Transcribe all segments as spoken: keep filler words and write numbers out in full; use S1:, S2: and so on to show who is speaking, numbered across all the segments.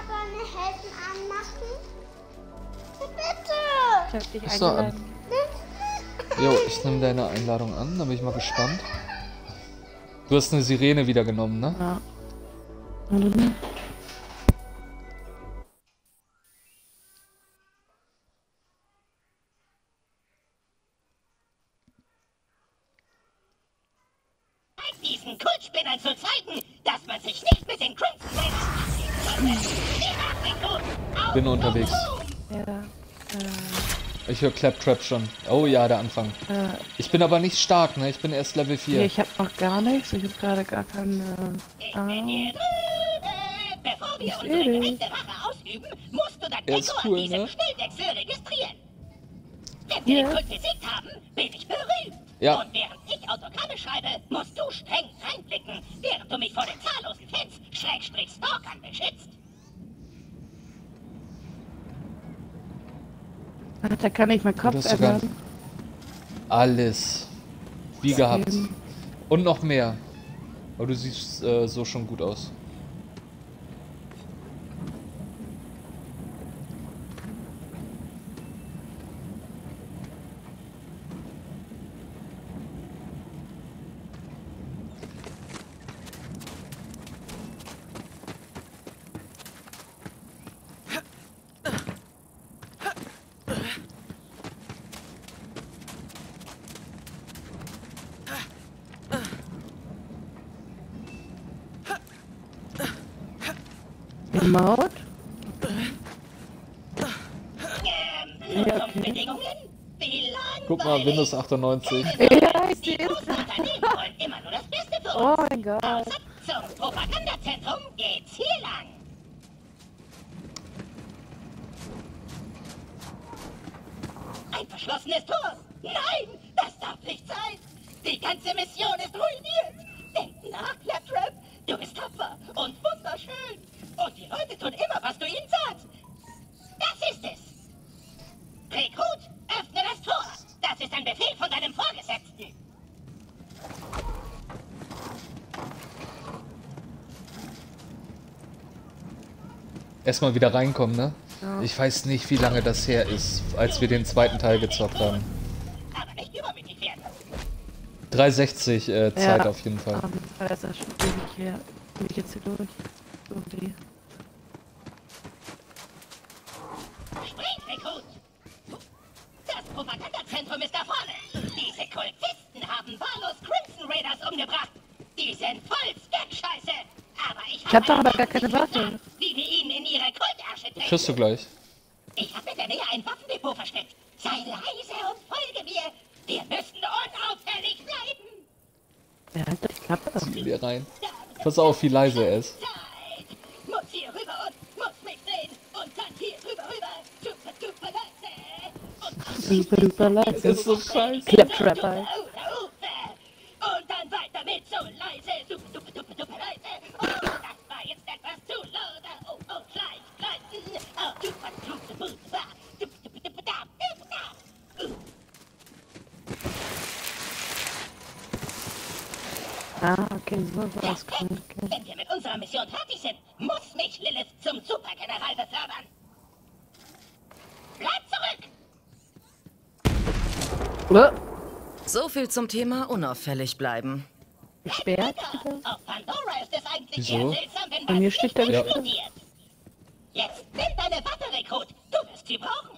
S1: aber eine Helden anmachen? Bitte!
S2: Ich hab dich
S3: So,
S2: eingeladen.
S3: Jo, ich nehme deine Einladung an, da bin ich mal gespannt. Du hast eine Sirene wieder genommen, ne?
S2: Ja. Mhm.
S4: Diesen Kultspinnern zu zeigen, dass man sich nicht mit den Crimson Raiders abgibt.
S3: Bin unterwegs.
S2: Ja. Äh,
S3: Ich höre Claptrap schon. Oh ja, der Anfang.
S2: äh,
S3: Ich bin aber nicht stark, ne? Ich bin erst Level
S2: nee,
S3: vier.
S2: ich hab noch gar nichts. Ich hab gerade gar keine.
S4: Ich
S2: Ah.
S4: bin hier drüben. Bevor wir
S2: Ich
S4: unsere
S2: seh dich.
S4: gerechte Wache ausüben, musst du dein
S3: Er ist
S4: Echo
S3: cool,
S4: an diesem
S3: ne?
S4: Schnellwechsel registrieren. Wenn wir
S2: Ja.
S4: den Kult besiegt haben, bin ich berühmt.
S3: Ja.
S4: Und während ich Autogramme schreibe, musst du streng reinblicken, während du mich vor den zahllosen Fans, Schrägstrich Stalkern, beschützt.
S2: Ach, da kann ich meinen
S3: Du
S2: Kopf
S3: hast sogar
S2: ändern.
S3: alles. Wie gehabt.
S2: Eben.
S3: Und noch mehr. Aber du siehst äh, so schon gut aus.
S2: Remote?
S4: Ähm,
S2: Ja,
S4: zum
S2: okay.
S4: Bedingungen? Wie langweilig.
S3: Guck mal, Windows achtundneunzig.
S2: Ja, ich
S4: Die
S2: sehe es.
S4: großen Unternehmen wollen immer nur das Beste für
S2: Oh
S4: uns.
S2: mein Gott.
S4: Außer zum Propagandazentrum geht's hier lang. Ein verschlossenes Tor. Nein, das darf nicht sein. Die ganze Mission ist ruiniert. Denk nach, Claptrap. Du bist tapfer und wunderschön. Und die Leute tun immer, was du ihnen sagst. Das ist es. Rekrut, öffne das Tor. Das ist ein Befehl von deinem Vorgesetzten.
S3: Erstmal wieder reinkommen, ne?
S2: Ja.
S3: Ich weiß nicht, wie lange das her ist, als wir den zweiten Teil gezockt haben.
S4: Aber nicht übermütig werden.
S3: dreihundertsechzig äh, Zeit
S2: Ja.
S3: auf jeden Fall.
S2: Ah, das ist ja schon ewig her. Bin ich jetzt hier durch? Irgendwie.
S4: Spring, Rekrut! Das Propagandazentrum ist da vorne. Diese Kultisten haben wahllos Crimson Raiders umgebracht. Die sind voll Sketch-Scheiße. Aber ich
S2: Ich hab
S4: habe
S2: doch aber
S4: einen
S2: gar keine
S4: Plan,
S2: Waffe.
S4: wie wir ihnen in ihre Kultarsche
S3: Kriegst du
S4: treten.
S3: gleich.
S4: Ich habe in der Nähe ein Waffendepot versteckt. Sei leise und folge mir. Wir müssen unauffällig bleiben.
S2: Ja, halt doch die Klappe.
S3: Zieh dir rein. Pass auf, wie leise er ist.
S4: Zeit. Muss hier rüber und muss mich sehen. Und dann hier drüber rüber. Super, super leise. Und
S2: Super duper leise.
S3: Ist so scheiße.
S2: Claptrap halt.
S4: Und dann weiter mit so leise, super, super, super, super leise. Oh, das war jetzt etwas zu laut. Oh, oh, gleich, gleich. Oh, super, super, super, super, super, super, super, super.
S2: Ah, okay, so was kann okay.
S4: Wenn wir mit unserer Mission fertig sind, muss mich Lilith zum Supergeneral befördern. Bleib zurück!
S2: Oh,
S5: So viel zum Thema unauffällig bleiben.
S2: gesperrt?
S4: Auf Pandora ist es eigentlich
S3: Wieso?
S4: eher seltsam, wenn
S2: Bei
S4: man
S2: mir
S4: nicht
S2: steht da gesperrt.
S4: explodiert. Jetzt nimm deine Waffe, Rekrut. Du wirst sie brauchen.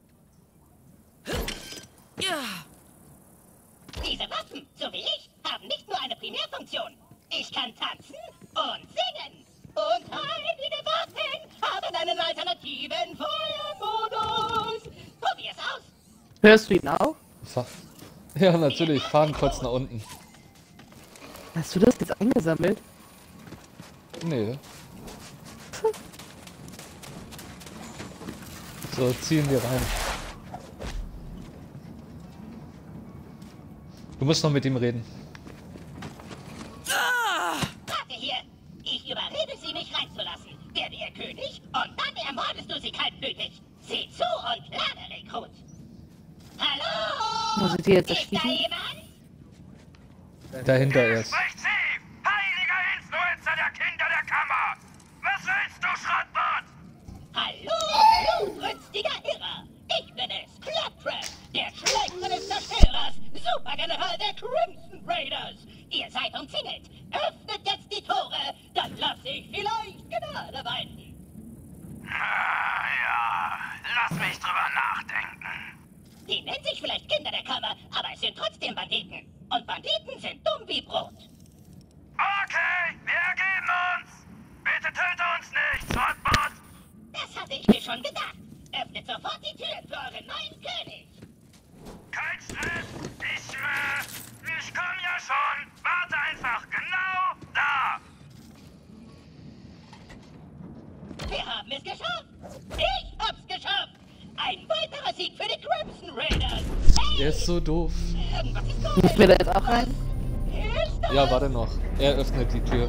S5: Ja,
S4: Diese Waffen, so wie ich, haben nicht nur eine Primärfunktion. Ich kann tanzen und singen. Und einige Waffen haben einen alternativen Feuermodus. Probier's aus.
S2: Hörst du ihn auch?
S3: Fa- Ja, natürlich. Fahren kurz nach unten.
S2: Hast du das jetzt eingesammelt?
S3: Nee. So, ziehen wir rein. Du musst noch mit ihm reden.
S4: Warte hier. Ich überrede sie, mich reinzulassen. Werde ihr König und dann ermordest du sie kaltblütig. Sieh zu und lerne, Rekrut. Hallo?
S2: Muss ich sie jetzt
S4: Ist da
S2: erschießen?
S4: jemand?
S3: Dahinter erst.
S6: Spricht sie! Heiliger Influencer der Kinder der Kammer! Was willst du, Schrottbot?
S4: alle weinen.
S6: Ah, ja. Lass mich drüber nachdenken.
S4: Die nennen sich vielleicht Kinder der Kammer, aber es sind trotzdem Banditen. Und Banditen sind dumm wie Brot.
S6: Okay, wir ergeben uns. Bitte töte uns nicht, Swordbot.
S4: Das hatte ich mir schon gedacht. Öffnet sofort die Türen für euren neuen König.
S6: Kein Stress. Ich, äh, ich komm ja schon. Warte einfach genau da.
S4: Wir haben es geschafft. Ich hab's geschafft. Ein weiterer Sieg für die Crimson Raiders. Hey,
S3: Er ist so doof.
S4: irgendwas ist
S2: Muss
S4: komisch.
S2: mir da jetzt auch rein?
S4: Hilfst du?
S3: Ja, warte noch. Er öffnet die Tür.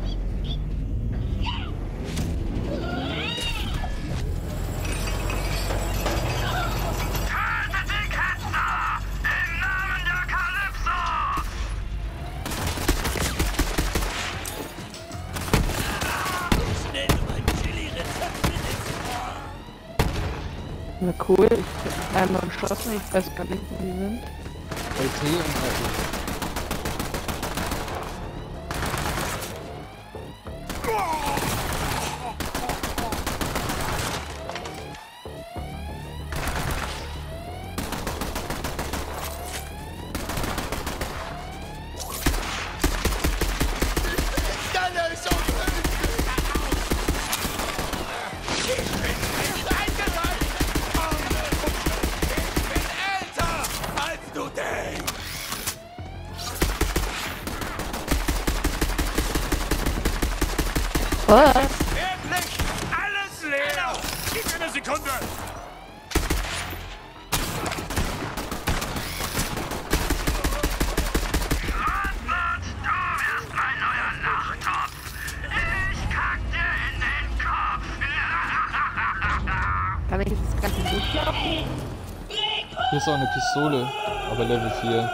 S6: Tötet die Ketzer! Im Namen der Kalypso!
S2: Na cool, ich hab einmal geschossen, ich weiß gar nicht, wo die sind.
S3: L T und R T.
S2: Was?
S6: Endlich! Alles leer! Gib mir eine Sekunde! Swordbot, du wirst mein neuer Nachtopf! Ich kack dir in den Kopf!
S2: Kann ich jetzt das ganze durchlaufen?
S3: Hier ist auch eine Pistole, aber Level vier.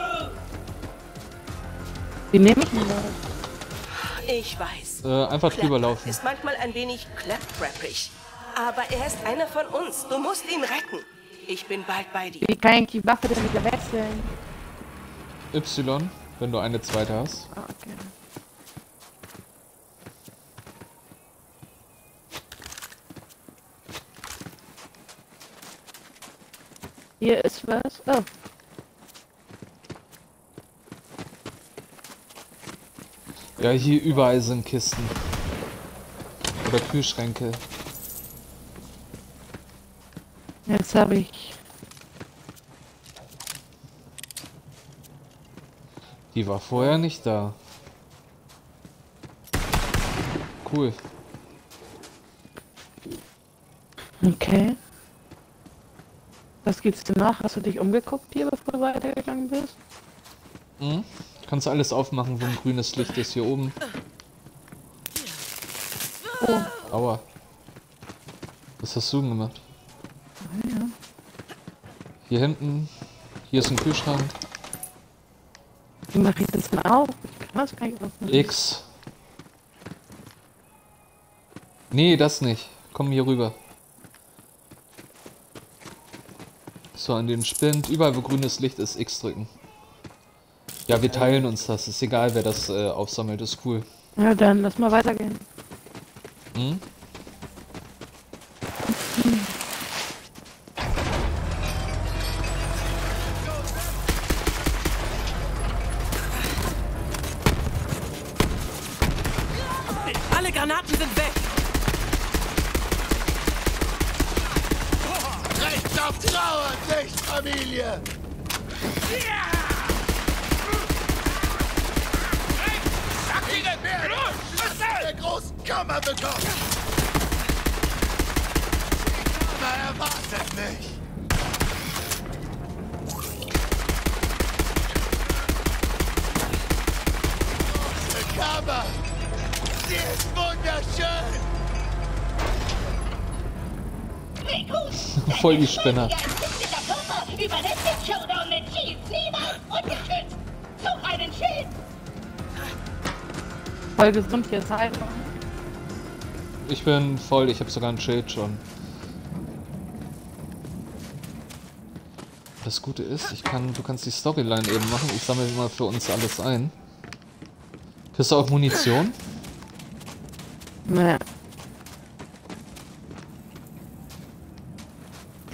S2: Wie nehme ich denn das?
S7: Ich weiß.
S3: Äh, einfach drüber
S7: Claptrap
S3: laufen.
S7: ist manchmal ein wenig claptrappig. Aber er ist einer von uns. Du musst ihn retten. Ich bin bald bei dir.
S2: Wie kann ich die Waffe denn wieder wechseln?
S3: Y, wenn du eine zweite hast.
S2: Ah, okay. Hier ist was. Oh.
S3: Ja, hier überall sind Kisten. Oder Kühlschränke.
S2: Jetzt habe ich.
S3: Die war vorher nicht da. Cool.
S2: Okay. Was gibt's denn noch? Hast du dich umgeguckt hier, bevor du weitergegangen bist?
S3: Mhm. Kannst alles aufmachen, wo ein grünes Licht ist hier oben.
S2: Oh.
S3: Aua. Was hast du denn gemacht?
S2: Ja.
S3: Hier hinten. Hier ist ein Kühlschrank.
S2: Wie mache ich das denn auf? Ich kann das gar nicht aufmachen.
S3: X. Nee, das nicht. Komm hier rüber. So, an den Spind. Überall, wo grünes Licht ist, X drücken. Ja, wir teilen uns das. Ist egal, wer das äh, aufsammelt. Ist cool.
S2: Ja, dann lass mal weitergehen.
S3: Hm?
S7: Alle Granaten sind weg.
S8: Recht auf Trauer, nicht Familie! Sag ihnen mehr! Was der großen Kammer bekommt! Die Kammer erwartet mich! Große Kammer! Sie ist wunderschön!
S3: Voll die Spinner.
S4: Überlebt den Showdown mit Chief niemals ungeschützt. Such einen Schild.
S2: Voll gesund hier Zeit.
S3: Ich bin voll. Ich habe sogar ein Schild schon. Das Gute ist, ich kann, du kannst die Storyline eben machen. Ich sammle mal für uns alles ein. Kriegst du auch Munition?
S2: Naja.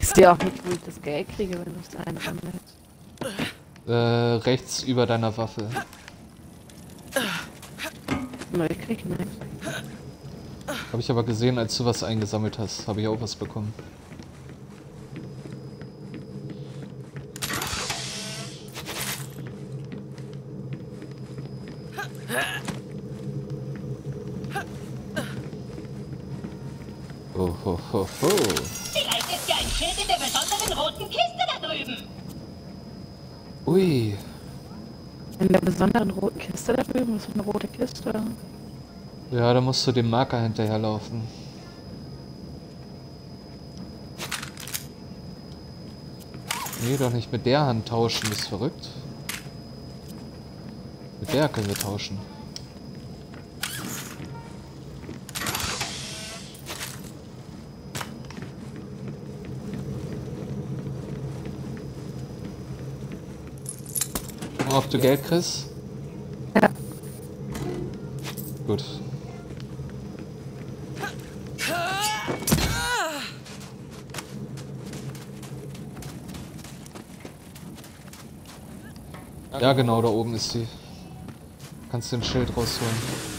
S2: Ich sehe auch nicht, wo ich das Geld kriege, wenn du es einsammelst.
S3: Äh, rechts über deiner Waffe.
S2: Nein, ich krieg nichts.
S3: Habe ich aber gesehen, als du was eingesammelt hast, habe ich auch was bekommen. Oh, ho, ho, ho.
S4: Vielleicht ist ja ein Schild in der besonderen roten Kiste da drüben.
S3: Ui.
S2: In der besonderen roten Kiste da drüben ist eine rote Kiste.
S3: Ja, da musst du dem Marker hinterherlaufen. Nee, doch nicht mit der Hand tauschen, ist verrückt. Mit der können wir tauschen. Ob du Geld kriegst?
S2: Ja.
S3: Gut. Ja, genau, da oben ist sie. Kannst du den Schild rausholen.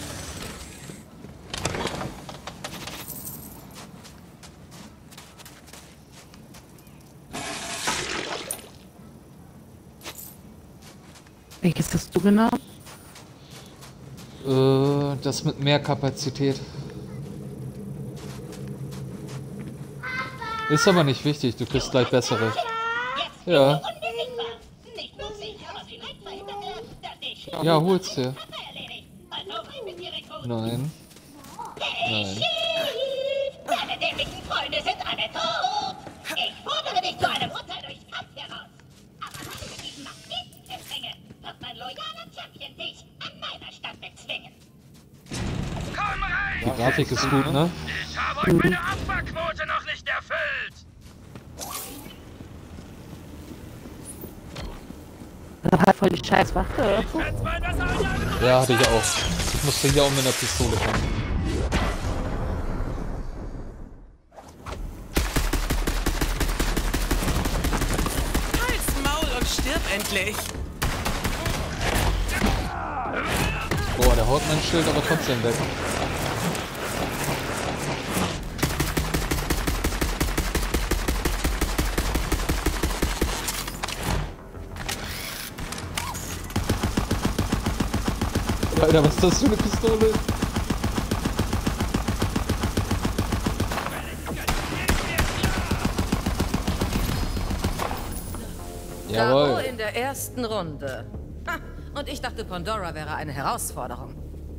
S2: Welches hast du genau?
S3: Äh, das mit mehr Kapazität. Ist aber nicht wichtig, du kriegst gleich bessere. Ja. Ja, hol's dir. Nein. Nein.
S4: Deine dämlichen Freunde sind alle tot. Ich fordere dich zu einem Urteil durch Kampf heraus. Aber weil du diesen Magneten erzwingen, wird mein loyaler Champion dich an meiner Stadt bezwingen.
S6: Komm rein!
S3: Die Grafik ist gut, ne?
S6: Ich habe euch meine Opferquote noch nicht erfüllt!
S2: Das hat voll die scheiß Waffe.
S6: Schätz mal, das habe ich alle
S3: Ja, hatte ich auch. Ich musste hier auch mit einer Pistole kommen.
S7: Halt's Maul und stirb endlich.
S3: Boah, der haut mein Schild aber trotzdem weg. Alter, was ist das für eine Pistole?
S5: K O
S3: Jawohl.
S5: in der ersten Runde. Ha, und ich dachte, Pandora wäre eine Herausforderung.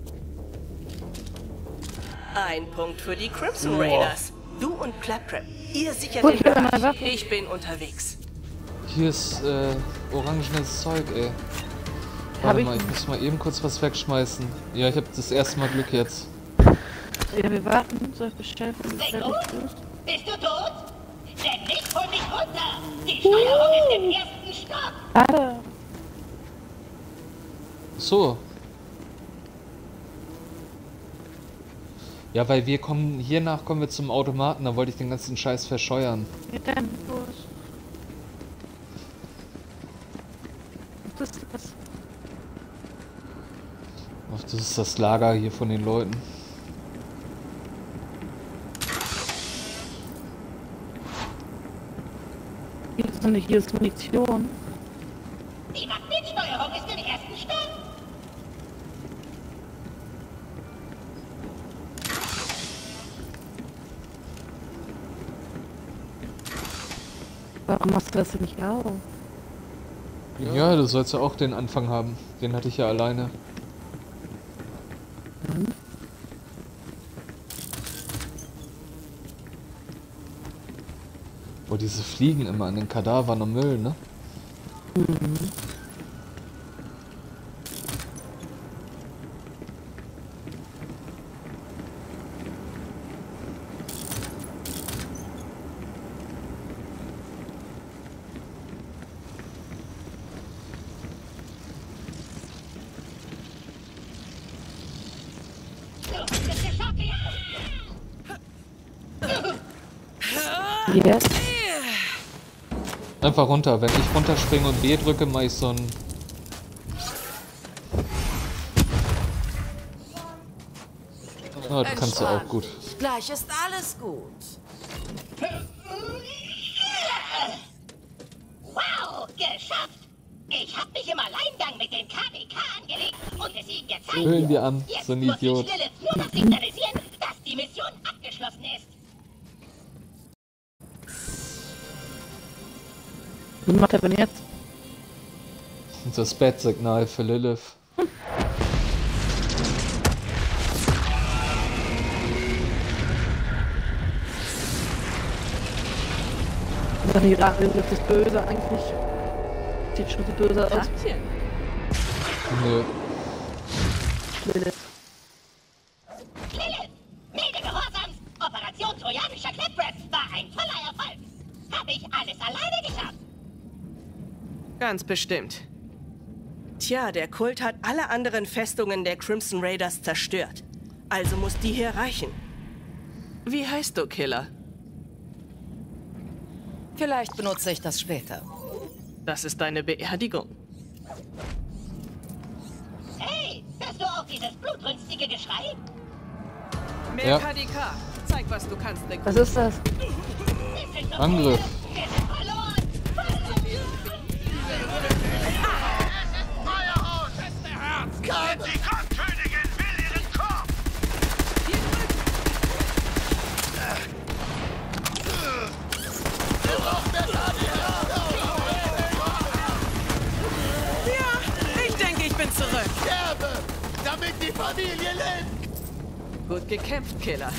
S7: Ein Punkt für die Crimson
S3: Boah.
S7: Raiders. Du und Claptrap, ihr sichert
S2: Gut,
S7: den
S2: ich will meine
S7: Bereich.
S2: Waffe.
S7: Ich bin unterwegs.
S3: Hier ist äh, orangenes Zeug, ey.
S2: Hab
S3: Warte
S2: ich
S3: mal, ich muss mal eben kurz was wegschmeißen. Ja, ich habe das erste Mal Glück jetzt.
S2: Ja, wir warten. Soll ich bestellen? Bestell ich
S4: Bist du tot? Denn ich hol dich runter. Die Steuerung ist im ersten Stock.
S2: Warte.
S3: So. Ja, weil wir kommen, hiernach kommen wir zum Automaten, da wollte ich den ganzen Scheiß verscheuern.
S2: Geht denn los? Was ist das?
S3: Ach, das ist das Lager hier von den Leuten.
S2: Hier ist, nicht, hier ist Munition.
S4: Die Magnetsteuerung ist im ersten Stock.
S2: Warum machst du das denn nicht auf?
S3: Ja, du sollst ja auch den Anfang haben. Den hatte ich ja alleine. Boah, diese Fliegen immer an den Kadavern und Müll, ne?
S4: Du hast es geschafft.
S2: Jetzt?
S3: Einfach runter. Wenn ich runterspringe und B drücke, mache ich so ein... Ah, das kannst du auch gut.
S5: Gleich ist alles gut.
S4: Wow, geschafft! Ich hab mich im Alleingang mit dem K D K angelegt und es ihm gezeigt.
S3: Hören wir an,
S4: Jetzt
S3: so ein
S4: muss
S3: Idiot.
S4: ich Lilith nur noch signalisieren, dass die Mission abgeschlossen ist.
S2: Was macht er denn jetzt?
S3: Das Bat-Signal für Lilith.
S2: Ja, die Lilith ist böse eigentlich. Sieht schon so böse aus.
S3: Nö.
S2: Lilith.
S4: Lilith, milde Gehorsams, Operation Trojanischer Claptrap war ein voller Erfolg. Hab ich alles alleine geschafft.
S7: Ganz bestimmt. Tja, der Kult hat alle anderen Festungen der Crimson Raiders zerstört. Also muss die hier reichen. Wie heißt du, Killer?
S5: Vielleicht benutze ich das später.
S7: Das ist deine Beerdigung.
S4: Hey, hörst du auch dieses blutrünstige Geschrei?
S7: Mehr
S3: Ja.
S7: K D K. Zeig, was du kannst, Nick.
S2: Was ist das?
S4: Wir sind noch
S3: Angriff.
S4: Wir sind verloren.
S8: Feuerhaus! Feste Herz! Komm!
S6: Die Kopfkönigin will ihren Kopf!
S8: Wir brauchen mehr K D K!
S7: Ja, ich denke, ich bin zurück.
S8: Sterbe! Damit die Familie lebt!
S7: Gut gekämpft, Killer.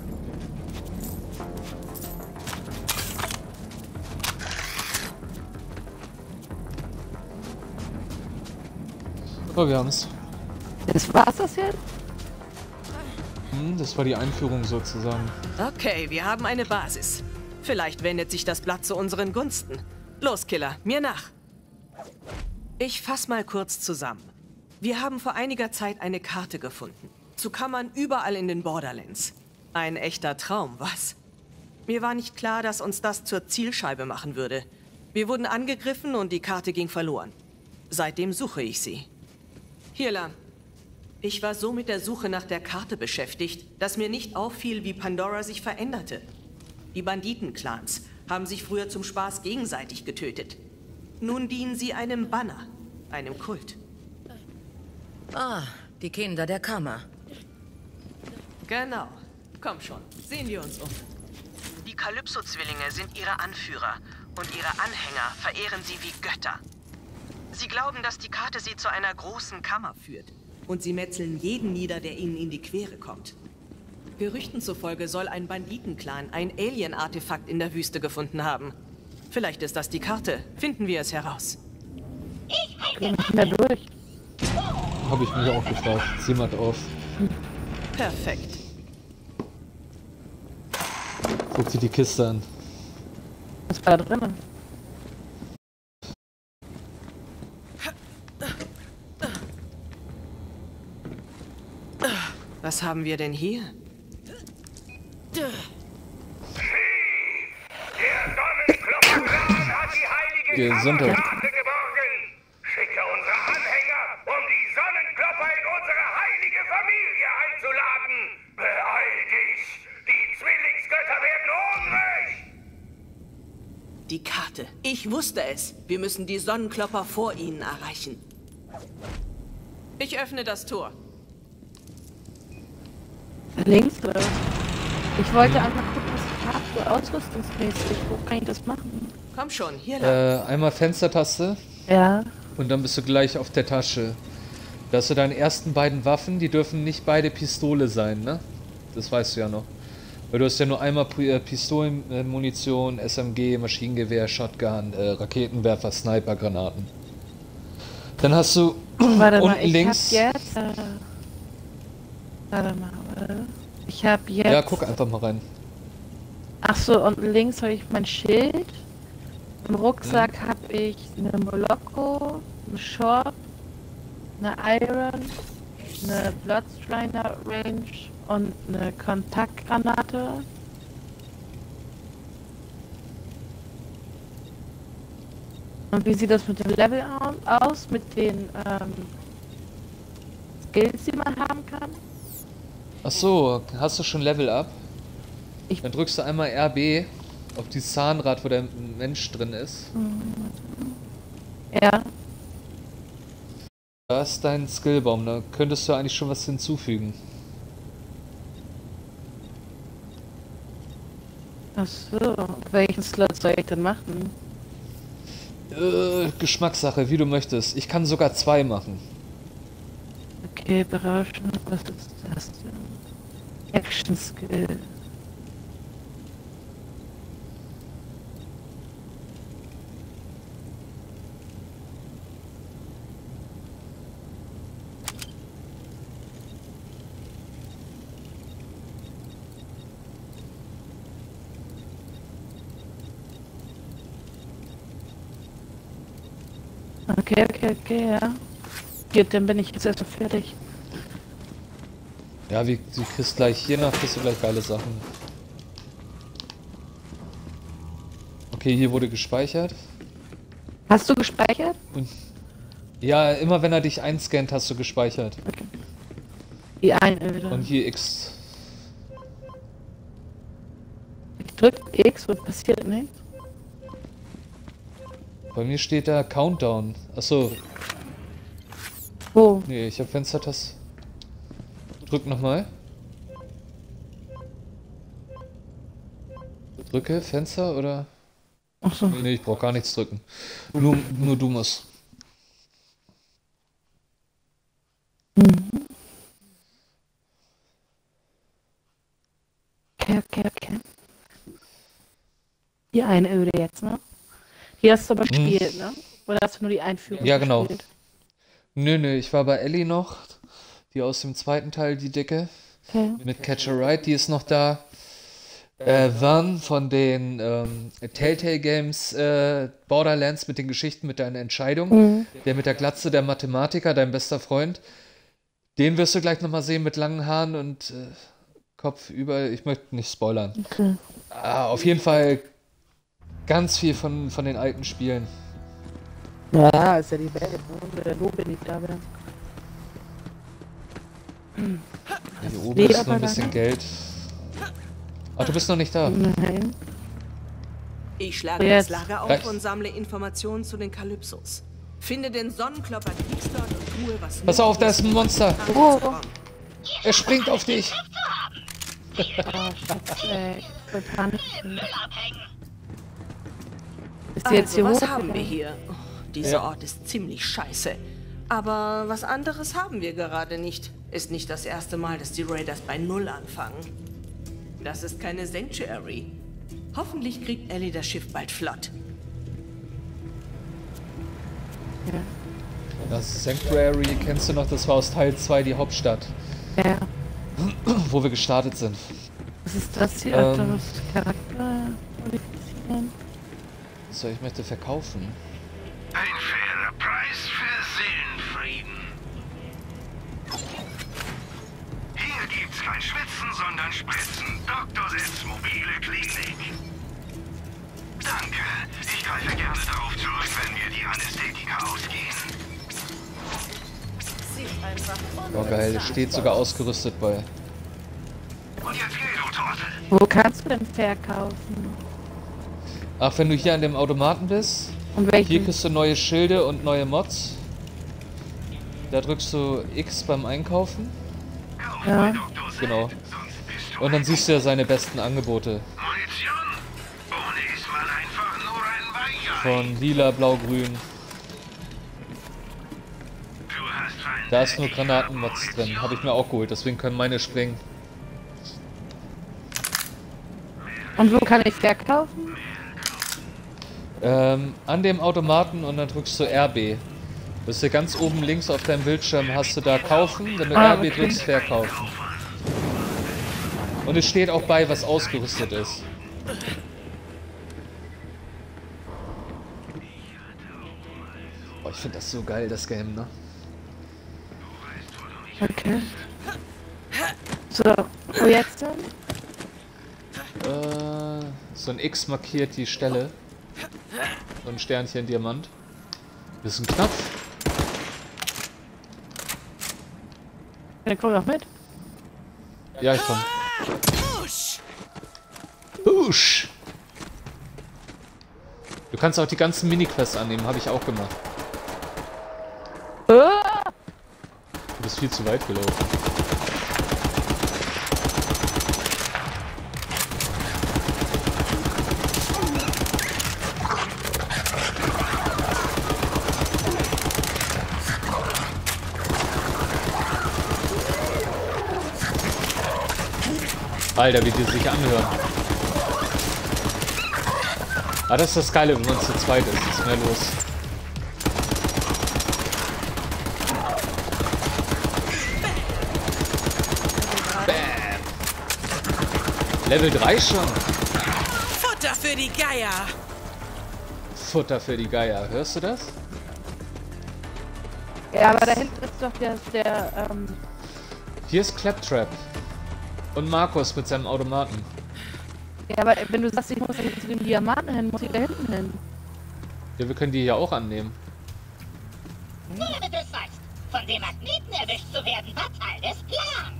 S3: Oh, wir haben's.
S2: Das war's das jetzt?
S3: Hm, das war die Einführung sozusagen.
S7: Okay, wir haben eine Basis. Vielleicht wendet sich das Blatt zu unseren Gunsten. Los, Killer, mir nach. Ich fass mal kurz zusammen. Wir haben vor einiger Zeit eine Karte gefunden. Zu Kammern überall in den Borderlands. Ein echter Traum, was? Mir war nicht klar, dass uns das zur Zielscheibe machen würde. Wir wurden angegriffen und die Karte ging verloren. Seitdem suche ich sie. Hier lang. Ich war so mit der Suche nach der Karte beschäftigt, dass mir nicht auffiel, wie Pandora sich veränderte. Die Banditenclans haben sich früher zum Spaß gegenseitig getötet. Nun dienen sie einem Banner, einem Kult.
S5: Ah, die Kinder der Kammer.
S7: Genau. Komm schon, sehen wir uns um. Die Kalypso-Zwillinge sind ihre Anführer und ihre Anhänger verehren sie wie Götter. Sie glauben, dass die Karte sie zu einer großen Kammer führt. Und sie metzeln jeden nieder, der ihnen in die Quere kommt. Gerüchten zufolge soll ein Banditenclan ein Alien-Artefakt in der Wüste gefunden haben. Vielleicht ist das die Karte. Finden wir es heraus.
S2: Gehen wir durch.
S3: Habe ich mich auch gefragt. Zieh mal drauf.
S7: Perfekt.
S3: Guck dir die Kiste an.
S2: Was war da drinnen?
S7: Was haben wir denn hier?
S6: Der Sonnenklopper-Clan hat die heilige
S3: Gesundheit.
S6: Kammerkarte geborgen. Schicke unsere Anhänger, um die Sonnenklopper in unsere heilige Familie einzuladen. Beeil dich! Die Zwillingsgötter werden hungrig!
S7: Die Karte. Ich wusste es. Wir müssen die Sonnenklopper vor ihnen erreichen. Ich öffne das Tor.
S2: Links oder was? Ich wollte einfach gucken, was ich habe, so ausrüstungsmäßig. Wo kann ich das machen?
S7: Komm schon, hier lang.
S3: Äh, einmal Fenstertaste
S2: Ja.
S3: und dann bist du gleich auf der Tasche. Da hast du deine ersten beiden Waffen, die dürfen nicht beide Pistole sein, ne? Das weißt du ja noch. Weil du hast ja nur einmal P- äh, Pistolenmunition, S M G, Maschinengewehr, Shotgun, äh, Raketenwerfer, Sniper, Granaten. Dann hast du
S2: Warte mal,
S3: unten
S2: ich
S3: links.
S2: hab jetzt. Äh, warte mal, warte. Ich hab jetzt.
S3: Ja, guck einfach mal rein.
S2: Ach so, und links habe ich mein Schild. Im Rucksack
S3: Mhm.
S2: habe ich eine Moloko, eine Short, eine Iron, eine Bloodstriner Range und eine Kontaktgranate. Und wie sieht das mit dem Level aus? Mit den ähm, Skills, die man haben kann?
S3: Ach so, hast du schon Level Up?
S2: Ich-
S3: Dann drückst du einmal R B auf dieses Zahnrad, wo der Mensch drin ist.
S2: Ja.
S3: Da ist dein Skillbaum, da könntest du eigentlich schon was hinzufügen.
S2: Ach so. Welchen Slot soll ich denn machen?
S3: Äh, Geschmackssache, wie du möchtest. Ich kann sogar zwei machen.
S2: Okay, berauschend. Was ist das denn? Action Skill. Okay, okay, okay, ja. Gut, dann bin ich jetzt erstmal fertig.
S3: Ja, wie, du kriegst gleich hier nach, kriegst du gleich geile Sachen. Okay, hier wurde gespeichert.
S2: Hast du gespeichert?
S3: Und ja, immer wenn er dich einscannt, hast du gespeichert.
S2: Okay. Die Einöde.
S3: Und hier X.
S2: Ich drück X, was passiert nichts?
S3: Bei mir steht da Countdown. Achso,
S2: Wo?
S3: nee, ich habe Fenstertaste. Drück nochmal. Drücke Fenster oder?
S2: Achso.
S3: Nee, nee, ich brauch gar nichts drücken. Nur, nur du musst.
S2: Okay, okay, okay. Die Einöde jetzt, ne? Die hast du aber gespielt, ne? Oder hast du nur die Einführung
S3: Ja, genau.
S2: gespielt?
S3: Nö, nö, ich war bei Ellie noch. Die aus dem zweiten Teil, die Dicke.
S2: Okay.
S3: Mit Catcher Ride, die ist noch da. Äh, Van von den ähm, Telltale Games äh, Borderlands mit den Geschichten mit deiner Entscheidung.
S2: Mhm.
S3: Der mit der Glatze, der Mathematiker, dein bester Freund. Den wirst du gleich nochmal sehen mit langen Haaren und äh, Kopf über. Ich möchte nicht spoilern.
S2: Okay.
S3: Ah, auf jeden Fall ganz viel von, von den alten Spielen.
S2: Ja, ist ja die Welt, ne? Der Lob bin ich da wieder.
S3: Hier oben
S2: Nee,
S3: ist noch
S2: aber
S3: ein bisschen
S2: dann-
S3: Geld. Ach, du bist noch nicht da.
S2: Nein.
S7: Ich schlage
S2: Jetzt.
S7: das Lager auf
S3: Rechts.
S7: und sammle Informationen zu den Kalypsos. Finde den Sonnenklopper Kriegslord und tue, was...
S3: Pass auf, da ist ein Monster.
S2: Oh.
S3: Er springt auf dich.
S2: Oh, Schatz, ey. Ich bin panisch. Ist die jetzt
S7: Also,
S2: hier
S7: was
S2: hoch?
S7: haben wir hier? Oh, dieser
S3: Ja.
S7: Ort ist ziemlich scheiße. Aber was anderes haben wir gerade nicht. Ist nicht das erste Mal, dass die Raiders bei Null anfangen. Das ist keine Sanctuary. Hoffentlich kriegt Ellie das Schiff bald flott.
S3: Das Sanctuary, kennst du noch, das war aus Teil zwei die Hauptstadt,
S2: Ja.
S3: wo wir gestartet sind.
S2: Was ist das hier?
S3: Ähm.
S2: Anderes Charakter modifizieren?
S3: So, ich möchte verkaufen.
S6: Ein fairer Preis für Seelenfrieden. Hier gibt's kein Schwitzen, sondern Spritzen. Doktor Setz mobile Klinik. Danke. Ich greife gerne darauf zurück, wenn mir die Anästhetika ausgehen.
S5: Sieht einfach
S3: Oh geil, steht sogar ausgerüstet bei.
S6: Und jetzt geh, du Trottel.
S2: Wo kannst du denn verkaufen?
S3: Ach, wenn du hier an dem Automaten bist,
S2: Und
S3: hier
S2: welchen?
S3: kriegst du neue Schilde und neue Mods. Da drückst du X beim Einkaufen.
S2: Ja.
S3: Genau. Und dann siehst du ja seine besten Angebote.
S6: Munition? Ohne ist man einfach nur ein Weichei.
S3: Von lila, blau, grün.
S6: Du hast Feinde.
S3: Da ist nur Granatenmods drin. Habe ich mir auch geholt, deswegen können meine springen.
S2: Und wo kann ich verkaufen?
S3: Ähm, an dem Automaten und dann drückst du R B. Bist du ganz oben links auf deinem Bildschirm, hast du da kaufen, wenn du
S2: Ah,
S3: R B
S2: okay.
S3: drückst, verkaufen. Und es steht auch bei, was ausgerüstet ist. Boah, ich finde das so geil, das Game, ne?
S2: Okay. So, wo jetzt denn?
S3: Äh, so ein X markiert die Stelle. So ein Sternchen Diamant. Das ist ein Knopf.
S2: Dann komm doch mit.
S3: Ja, ich komm. Push! Du kannst auch die ganzen Mini-Quests annehmen, habe ich auch gemacht.
S2: Ah!
S3: Du bist viel zu weit gelaufen. Alter, wie die sich anhören. Ah, das ist das Geile, wenn man zu zweit ist. Ist mehr los. Bam. Level drei schon.
S7: Futter für die Geier!
S3: Futter für die Geier. Hörst du das?
S2: Ja, aber da hinten ist doch der, der ähm...
S3: Hier ist Claptrap. Und Markus mit seinem Automaten.
S2: Ja, aber wenn du sagst, ich muss zu dem Diamanten hin, muss ich da hinten hin.
S3: Ja, wir können die hier auch annehmen.
S4: Nur damit du es weißt, von dem Magneten erwischt zu werden, war Teil des Plans.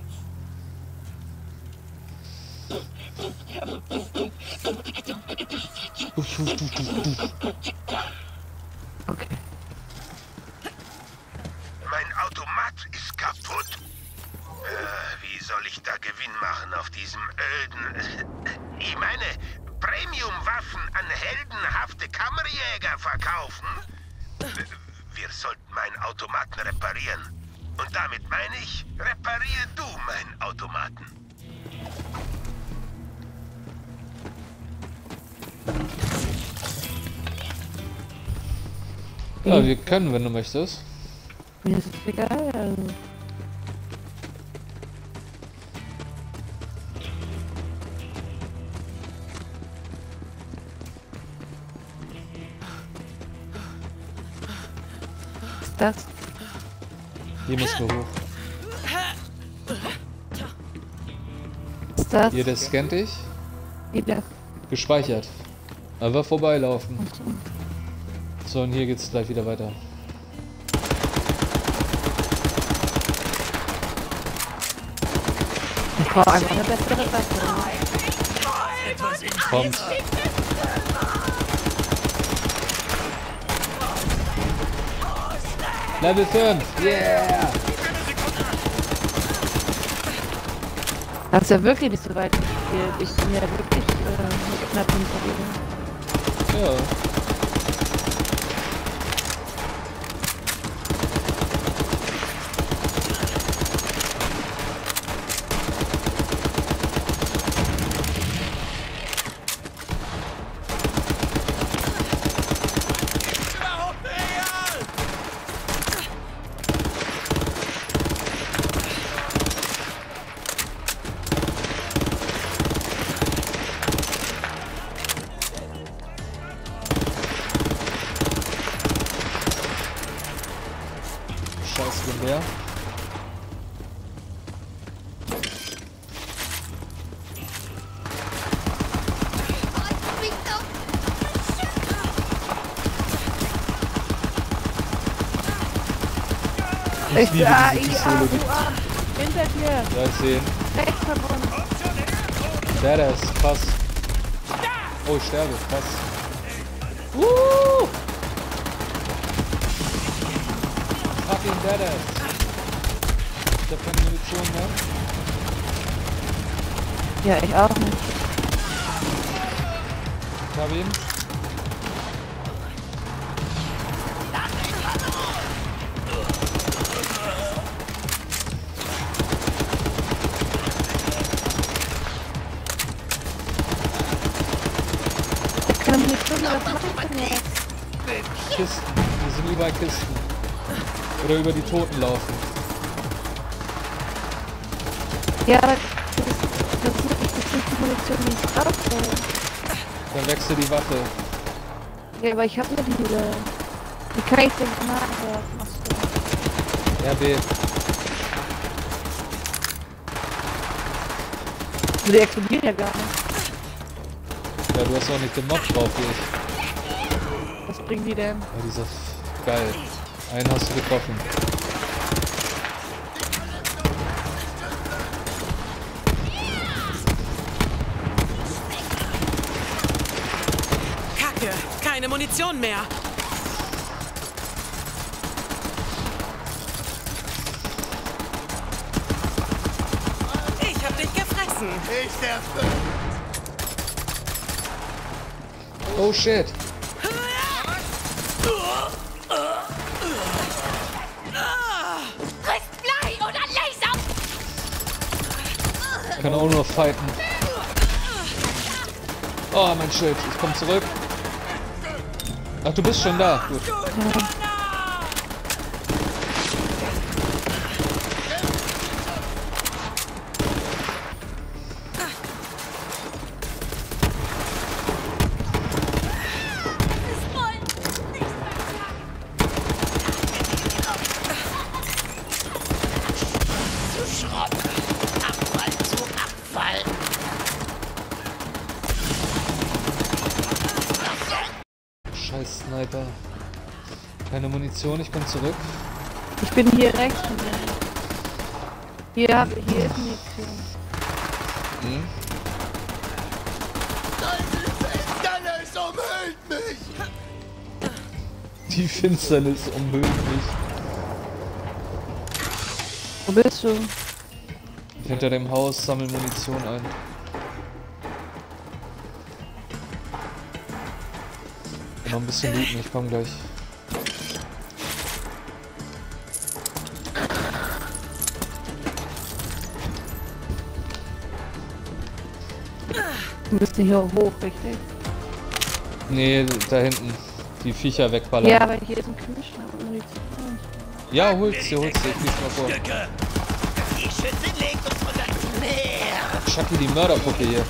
S2: Okay.
S8: Mein Automat ist kaputt. Äh, wie soll ich da Gewinn machen auf diesem öden... Ich meine, Premium-Waffen an heldenhafte Kammerjäger verkaufen? Wir sollten meinen Automaten reparieren. Und damit meine ich, reparier du meinen Automaten.
S3: Ja, wir können, wenn du möchtest.
S2: Mir ist es egal. Also. Was ist das?
S3: Hier müssen wir hoch.
S2: Was ist das?
S3: Hier, der scannt dich.
S2: Wieder.
S3: Gespeichert. Einfach vorbeilaufen. So, und hier geht's gleich wieder weiter.
S2: Ich brauche einfach eine bessere Waffe.
S3: Kommt. Level fünf. Yeah!
S2: Das ist ja wirklich nicht so weit gespielt. Ich bin ja wirklich äh, knapp hinter dir.
S3: Ja. Scheiß Gewehr. Ich liebe
S2: Ah,
S3: diese
S2: ja,
S3: Pistole.
S2: du Arsch. Hinter dir.
S3: Ja, ich sehe ihn.
S2: Rechts von uns.
S3: Der, der ist krass. Oh, ich sterbe. Krass. Uh! Fucking Badass. Ich hab keine Munition mehr.
S2: Ja, ich auch nicht.
S3: Ich hab ihn.
S2: Ich kann mich nicht tun, was mache ich denn jetzt?
S3: Kisten. Hier sind überall Kisten. Oder über die Toten laufen.
S2: Ja, aber das ist, das ist nicht, das ist nicht die Munition, die ich brauche.
S3: Dann wechsel die Waffe.
S2: Ja, aber ich habe nur diese. Wie kann ich den Granaten werfen? Achso.
S3: R B.
S2: Die explodieren ja gar nicht.
S3: Ja, du hast auch nicht den Mob drauf wie ich.
S2: Was bringen die denn?
S3: Ja, dieser Geil. Einen hast du getroffen.
S7: Kacke, keine Munition mehr. Ich hab dich gefressen.
S8: Ich der
S3: Oh shit.
S1: Frisst Blei oder Laser!
S3: Ich kann auch nur fighten. Oh, mein Schild. Ich komm zurück. Ach, du bist schon da. Gut. Scheiß Sniper. Keine Munition, ich bin zurück.
S2: Ich bin hier rechts von dir. Hier, hab- hier ist Munition.
S3: Hm?
S8: Finsternis umhüllt mich!
S3: Die Finsternis umhüllt mich.
S2: Wo bist du?
S3: Hinter dem Haus sammeln Munition ein. Noch ein bisschen looten, ich komm gleich.
S2: Du bist hier hoch, richtig?
S3: Nee, da hinten. Die Viecher wegballern.
S2: Ja, aber hier ist ein Kühlschrank und Munition.
S3: Ja, hol's dir, hol's dir, ich lies mal vor.
S4: Die Schütze legt uns unter das Meer.
S3: Chucky, die Mörderpuppe hier.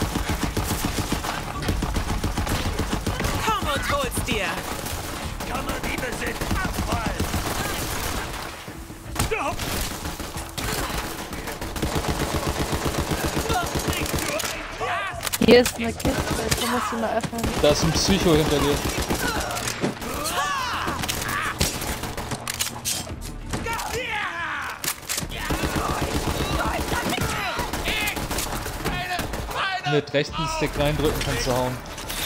S7: Komm und hol's dir.
S6: Kammerdiebe sind Abfall! Stopp!
S2: Hier ist eine Kiste, du musst sie mal öffnen.
S3: Da ist ein Psycho hinter dir. Mit rechten Stick reindrücken kannst du hauen.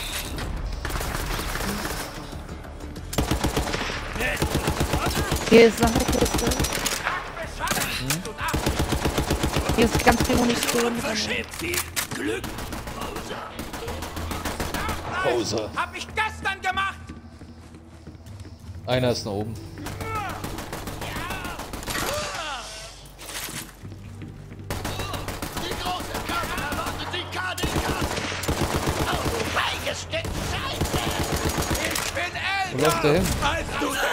S2: Hier ist noch eine Kiste. Hm? Hier ist ganz viel Munition drin.
S6: Glück!
S3: Pause.
S6: Hab ich gestern gemacht!
S3: Einer ist nach oben.
S8: Die große Karte erwartet die K D K!
S4: Oh, du beigestückt Scheiße!
S6: Ich bin
S3: Wo
S6: älter!
S3: läuft der hin?
S6: Als du denkst!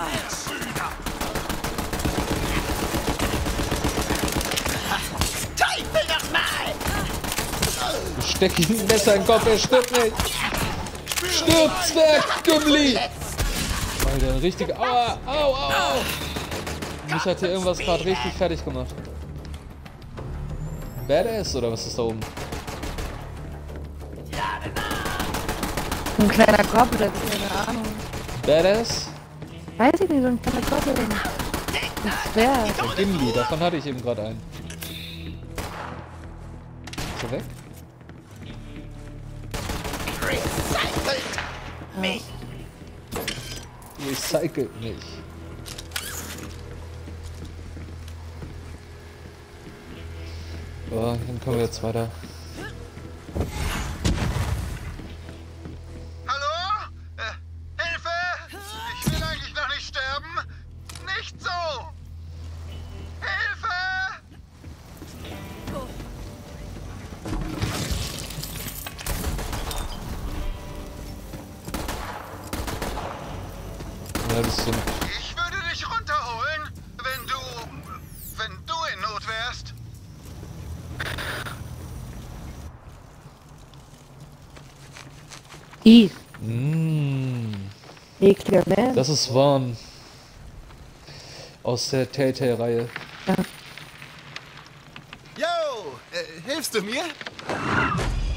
S4: Teufel doch mal!
S3: Ich steck ihm ein Messer in den Kopf, er stirbt nicht. Stirb, Zwerg, Gimli! Alter, ein richtig... Aua, au, au, au! Mich hat hier irgendwas gerade richtig fertig gemacht. Badass oder was ist da oben?
S2: Ein kleiner Goblin, keine Ahnung.
S3: Badass?
S2: Weiß ich nicht, so ein kleiner Goblin. Ein Zwerg.
S3: Der Gimli, davon hatte ich eben gerade einen. Ist er weg?
S4: Recycelt mich!
S3: Recycelt mich. So, dann kommen wir jetzt weiter.
S8: Hallo? Äh, Hilfe! Ich will eigentlich noch nicht sterben. Nicht so! Hilfe!
S3: Ja, das sind...
S8: Ich würde dich runterholen, wenn du... wenn du in Not wärst.
S2: I.
S3: Mm,
S2: Ekliger Man.
S3: das ist Vaughn. Aus der Telltale-Reihe.
S8: Yo, äh, hilfst du mir?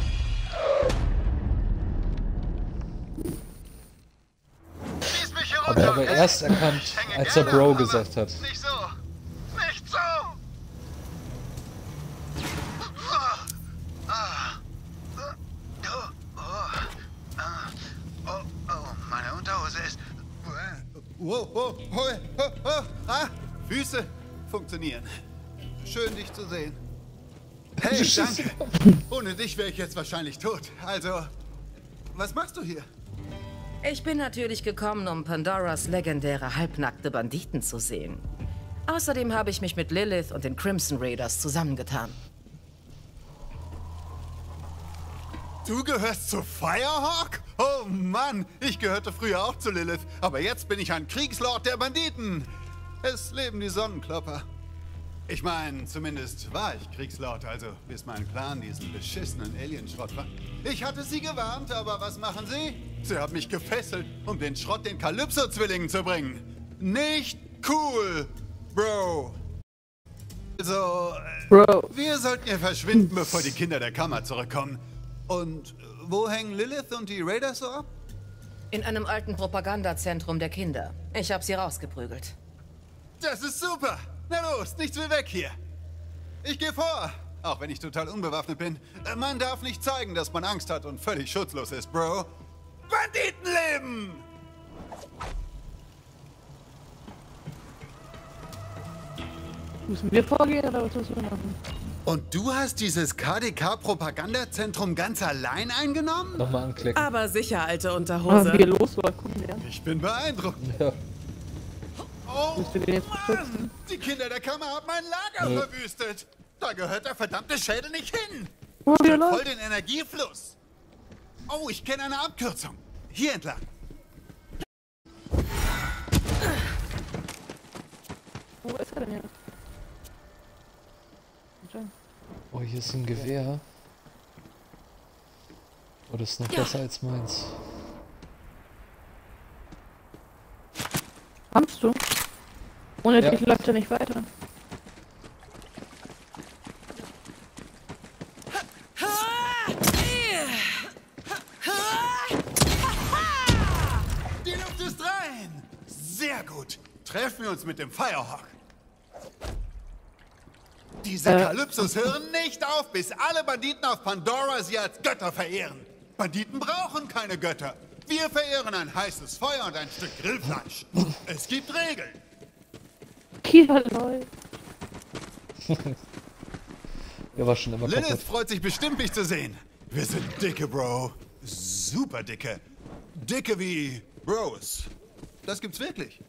S8: Schieß mich hier runter!
S3: aber erst erkannt, als er Bro gesagt hat.
S8: Nicht so! Nicht so! Oh, oh, meine Unterhose ist...
S9: Wow, oh, oh, oh, oh, ah, Füße funktionieren. Schön, dich zu sehen. Hey, danke. Ohne dich wäre ich jetzt wahrscheinlich tot. Also, was machst du hier?
S5: Ich bin natürlich gekommen, um Pandoras legendäre halbnackte Banditen zu sehen. Außerdem habe ich mich mit Lilith und den Crimson Raiders zusammengetan.
S9: Du gehörst zu Firehawk? Oh Mann, ich gehörte früher auch zu Lilith, aber jetzt bin ich ein Kriegslord der Banditen. Es leben die Sonnenklopper. Ich meine, zumindest war ich Kriegslord, also bis mein Clan diesen beschissenen Alienschrott war. Ich hatte sie gewarnt, aber was machen sie? Sie haben mich gefesselt, um den Schrott den Kalypso-Zwillingen zu bringen. Nicht cool, Bro. Also,
S2: Bro.
S9: wir sollten hier verschwinden, bevor die Kinder der Kammer zurückkommen. Und wo hängen Lilith und die Raiders so ab?
S5: In einem alten Propagandazentrum der Kinder. Ich habe sie rausgeprügelt.
S9: Das ist super. Na los, nichts wie weg hier. Ich gehe vor, auch wenn ich total unbewaffnet bin. Man darf nicht zeigen, dass man Angst hat und völlig schutzlos ist, Bro. Banditenleben!
S2: Müssen wir vorgehen oder was müssen wir machen?
S9: Und du hast dieses K D K-Propagandazentrum ganz allein eingenommen?
S3: Nochmal anklicken.
S7: Aber sicher, alte
S2: Ah,
S7: Unterhose.
S2: wie ihr los war, gucken wir.
S9: Ich bin beeindruckt.
S3: Ja.
S9: Oh,
S2: Müsst ihr den jetzt
S9: Mann!
S2: beschützen?
S9: Die Kinder der Kammer haben mein Lager
S3: Ja.
S9: verwüstet. Da gehört der verdammte Schädel nicht hin.
S2: Oh, wie ihr
S9: Stört voll
S2: los?
S9: den Energiefluss. Oh, ich kenne eine Abkürzung. Hier entlang.
S2: Wo ist er denn jetzt?
S3: Oh, hier ist ein Gewehr. Oh, das ist noch besser als meins.
S2: Kommst du? Ohne
S3: Ja.
S2: dich läuft er nicht weiter.
S9: Die Luft ist rein. Sehr gut. Treffen wir uns mit dem Firehawk. Diese
S2: Äh.
S9: Kalypsos hören nicht auf, bis alle Banditen auf Pandora sie als Götter verehren. Banditen brauchen keine Götter. Wir verehren ein heißes Feuer und ein Stück Grillfleisch. Es gibt Regeln.
S2: Kia läuft.
S3: Der war schon immer
S9: Lilith
S3: kaputt.
S9: freut sich bestimmt, mich zu sehen. Wir sind dicke, Bro. Super dicke. Dicke wie Bros. Das gibt's wirklich.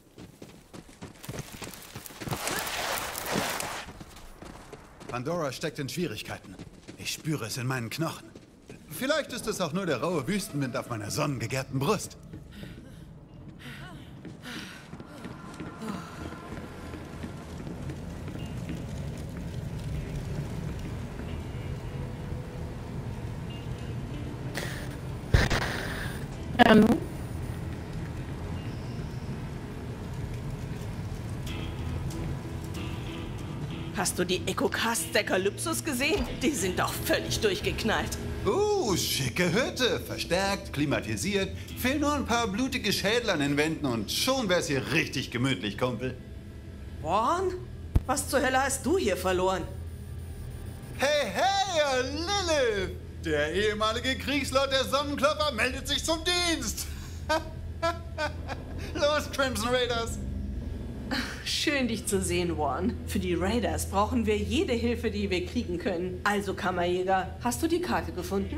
S9: Pandora steckt in Schwierigkeiten. Ich spüre es in meinen Knochen. Vielleicht ist es auch nur der raue Wüstenwind auf meiner sonnengegärten Brust.
S2: Ja, nu?
S7: Hast du die Ecocasts der Kalypsos gesehen? Die sind doch völlig durchgeknallt.
S9: Uh, schicke Hütte. Verstärkt, klimatisiert. Fehlen nur ein paar blutige Schädel an den Wänden und schon wär's hier richtig gemütlich, Kumpel.
S7: Warren? Was zur Hölle hast du hier verloren?
S9: Hey, hey, Lilith! Der ehemalige Kriegslord der Sonnenklopper meldet sich zum Dienst! Los, Crimson Raiders!
S7: Schön, dich zu sehen, Warren. Für die Raiders brauchen wir jede Hilfe, die wir kriegen können. Also, Kammerjäger, hast du die Karte gefunden?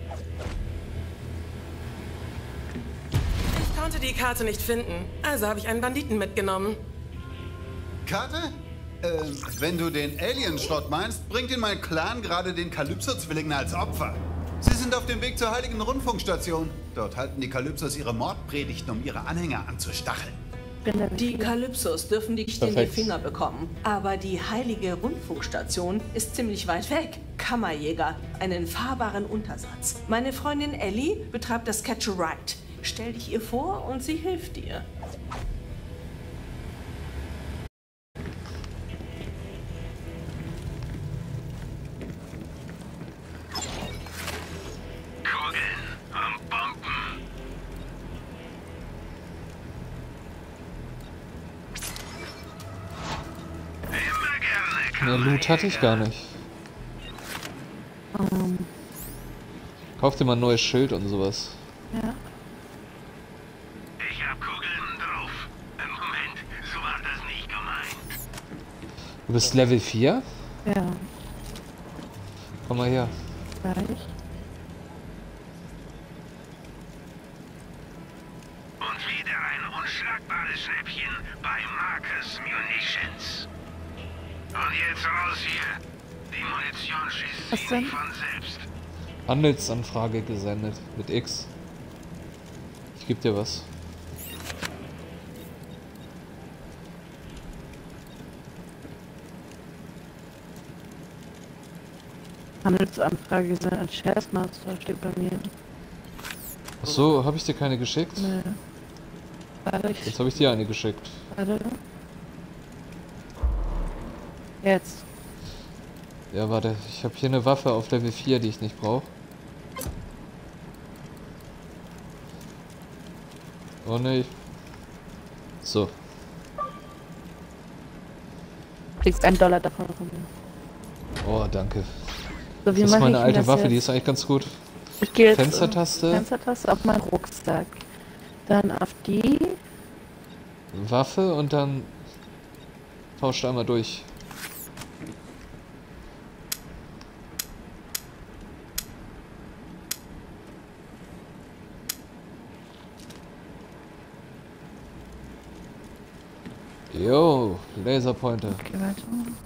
S10: Ich konnte die Karte nicht finden, also habe ich einen Banditen mitgenommen.
S9: Karte? Ähm, wenn du den Alien-Schrott meinst, bringt ihn mein Clan gerade den Kalypso-Zwillingen als Opfer. Sie sind auf dem Weg zur Heiligen Rundfunkstation. Dort halten die Kalypsos ihre Mordpredigten, um ihre Anhänger anzustacheln.
S7: Die Kalypsos dürfen die Stich in die
S3: Perfekt.
S7: Finger bekommen. Aber die Heilige Rundfunkstation ist ziemlich weit weg. Kammerjäger, einen fahrbaren Untersatz. Meine Freundin Ellie betreibt das Catch a Ride. Stell dich ihr vor und sie hilft dir.
S8: Kugeln am Bomben.
S3: Ne, Loot hatte ich gar nicht.
S2: Ähm,
S3: Kauf dir mal ein neues Schild und sowas.
S2: ja.
S8: Ich hab Kugeln drauf. Moment, so war das nicht gemeint.
S3: Du bist Level vier?
S2: Ja,
S3: Komm mal her.
S2: gleich.
S8: Und wieder ein unschlagbares Schnäppchen bei Marcus Munitions. Und jetzt raus hier. Die Munition schießt
S2: Was
S8: sie
S2: denn?
S8: nicht von selbst.
S3: Handelsanfrage gesendet. Mit X. Ich geb dir was.
S2: Handelsanfrage sind ein Chessmaster, steht bei mir.
S3: Ach so, habe ich dir keine geschickt?
S2: Nee. Warte, ich.
S3: Jetzt habe ich dir eine geschickt.
S2: Warte. Jetzt.
S3: Ja, warte. Ich habe hier eine Waffe auf Level vier, die ich nicht brauche. Oh ne. So.
S2: Kriegst einen Dollar davon von mir.
S3: Oh, danke.
S2: So, wie
S3: Das ist
S2: mache
S3: meine
S2: ich
S3: alte
S2: das
S3: Waffe,
S2: jetzt?
S3: die ist eigentlich ganz gut.
S2: Ich gehe jetzt
S3: Fenstertaste.
S2: äh, Fenstertaste auf meinen Rucksack. Dann auf die.
S3: Waffe und dann tauscht einmal durch. Jo, Laserpointer.
S2: Okay, warte.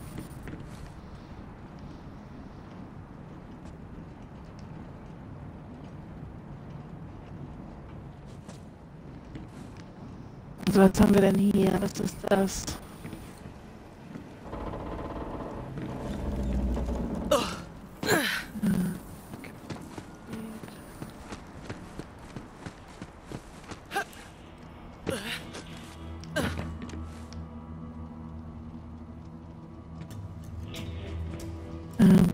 S2: So, was haben wir denn hier? Was ist das? Ähm.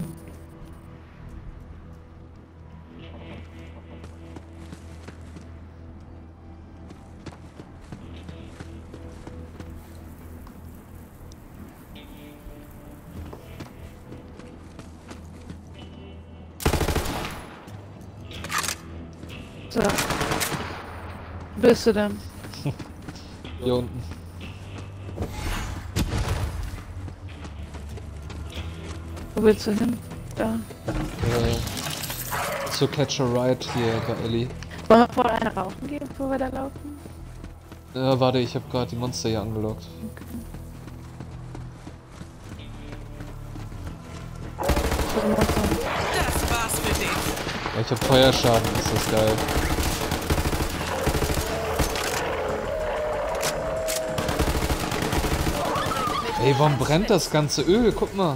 S2: So. Wo bist du denn?
S3: Hier unten.
S2: Wo willst du hin? Da.
S3: Äh, zur Catch a Ride hier bei Ellie.
S2: Wollen wir vorher eine rauchen gehen, bevor wir da laufen?
S3: Äh, warte, ich habe gerade die Monster hier angelockt.
S2: So, Monster.
S7: Das war's für dich.
S3: Ja, ich habe Feuerschaden, ist das geil. Ey, warum brennt das ganze Öl? Guck mal.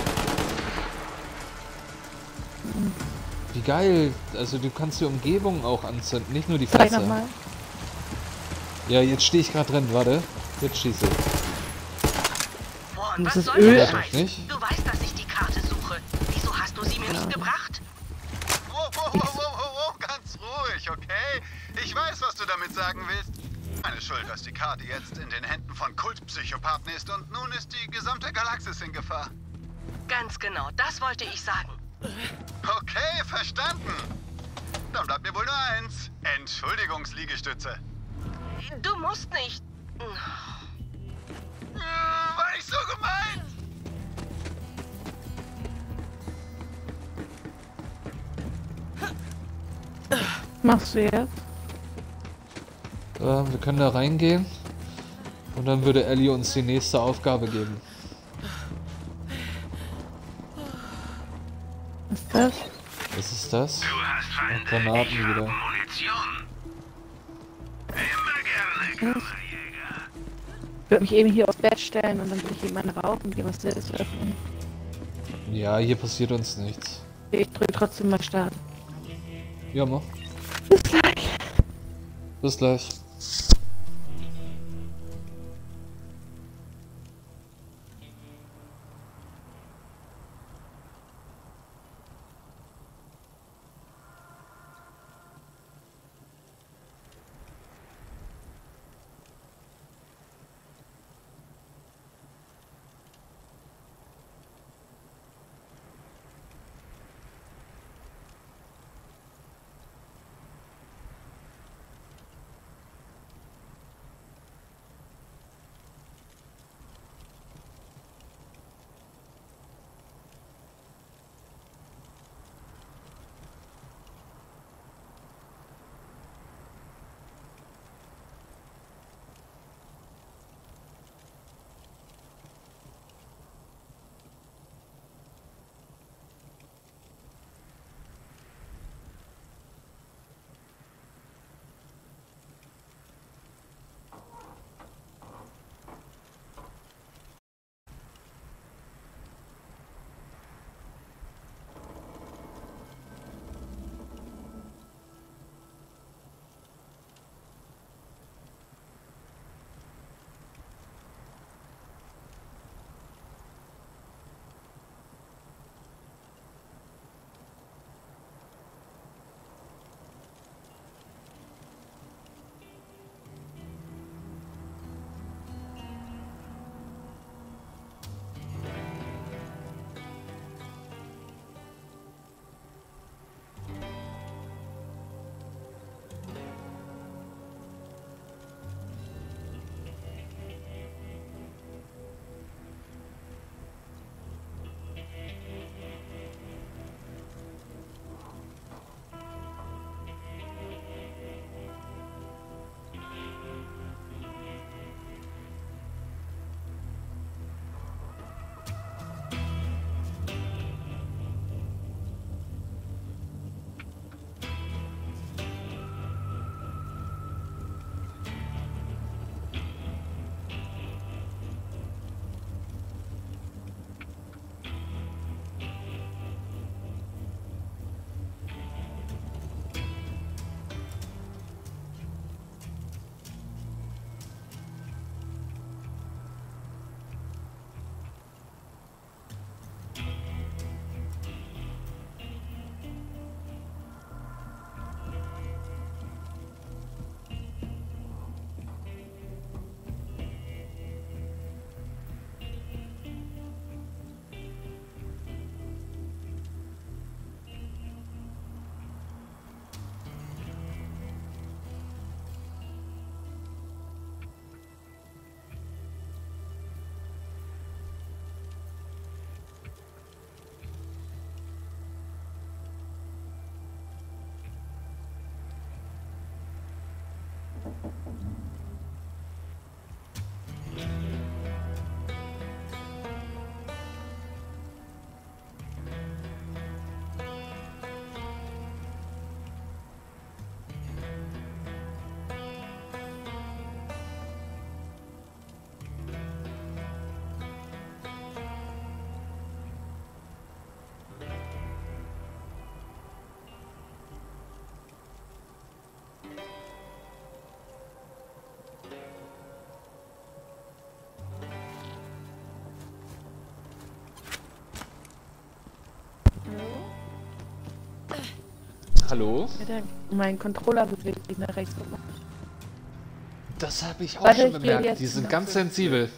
S3: Wie geil. Also du kannst die Umgebung auch anzünden, nicht nur die
S2: Zeig
S3: Fässer.
S2: nochmal.
S3: Ja, jetzt stehe ich gerade drin, warte. Jetzt schieße ich.
S11: Boah,
S2: Das
S11: was
S2: ist
S11: soll
S2: Öl.
S11: der
S3: Ja,
S11: Scheiß?
S3: nicht.
S11: Du weißt, dass ich die Karte suche. Wieso hast du sie mir nicht gebracht?
S9: Wow, wow, wow, wow, wow, wow, ganz ruhig, okay? Ich weiß, was du damit sagen willst. Meine Schuld, dass die Karte jetzt in den Händen von Kultpsychopathen ist und nun ist die gesamte Galaxis in Gefahr.
S11: Ganz genau, das wollte ich sagen.
S9: Okay, verstanden. Dann bleibt mir wohl nur eins. Entschuldigungsliegestütze.
S11: Du musst nicht.
S9: Äh, War nicht so gemeint.
S2: Was machst du jetzt?
S3: Äh, wir können da reingehen. Und dann würde Ellie uns die nächste Aufgabe geben.
S2: Was ist das?
S3: Was ist das?
S8: Du hast Feinde,
S3: Ach, Granaten
S8: ich habe
S3: wieder.
S8: Munition. Immer gerne, Kammerjäger.
S2: Ich würde mich eben hier aufs Bett stellen und dann würde ich eben eine rauchen gehen, was der ist öffnen.
S3: Ja, hier passiert uns nichts.
S2: Ich drücke trotzdem mal Start.
S3: Ja, mach.
S2: Bis gleich.
S3: Bis gleich. Hallo?
S2: Ja, der, mein Controller bewegt sich nach rechts.
S3: Das habe ich auch
S2: Warte,
S3: schon
S2: ich geh
S3: bemerkt.
S2: jetzt
S3: Die sind
S2: nach
S3: ganz
S2: rechts.
S3: sensibel.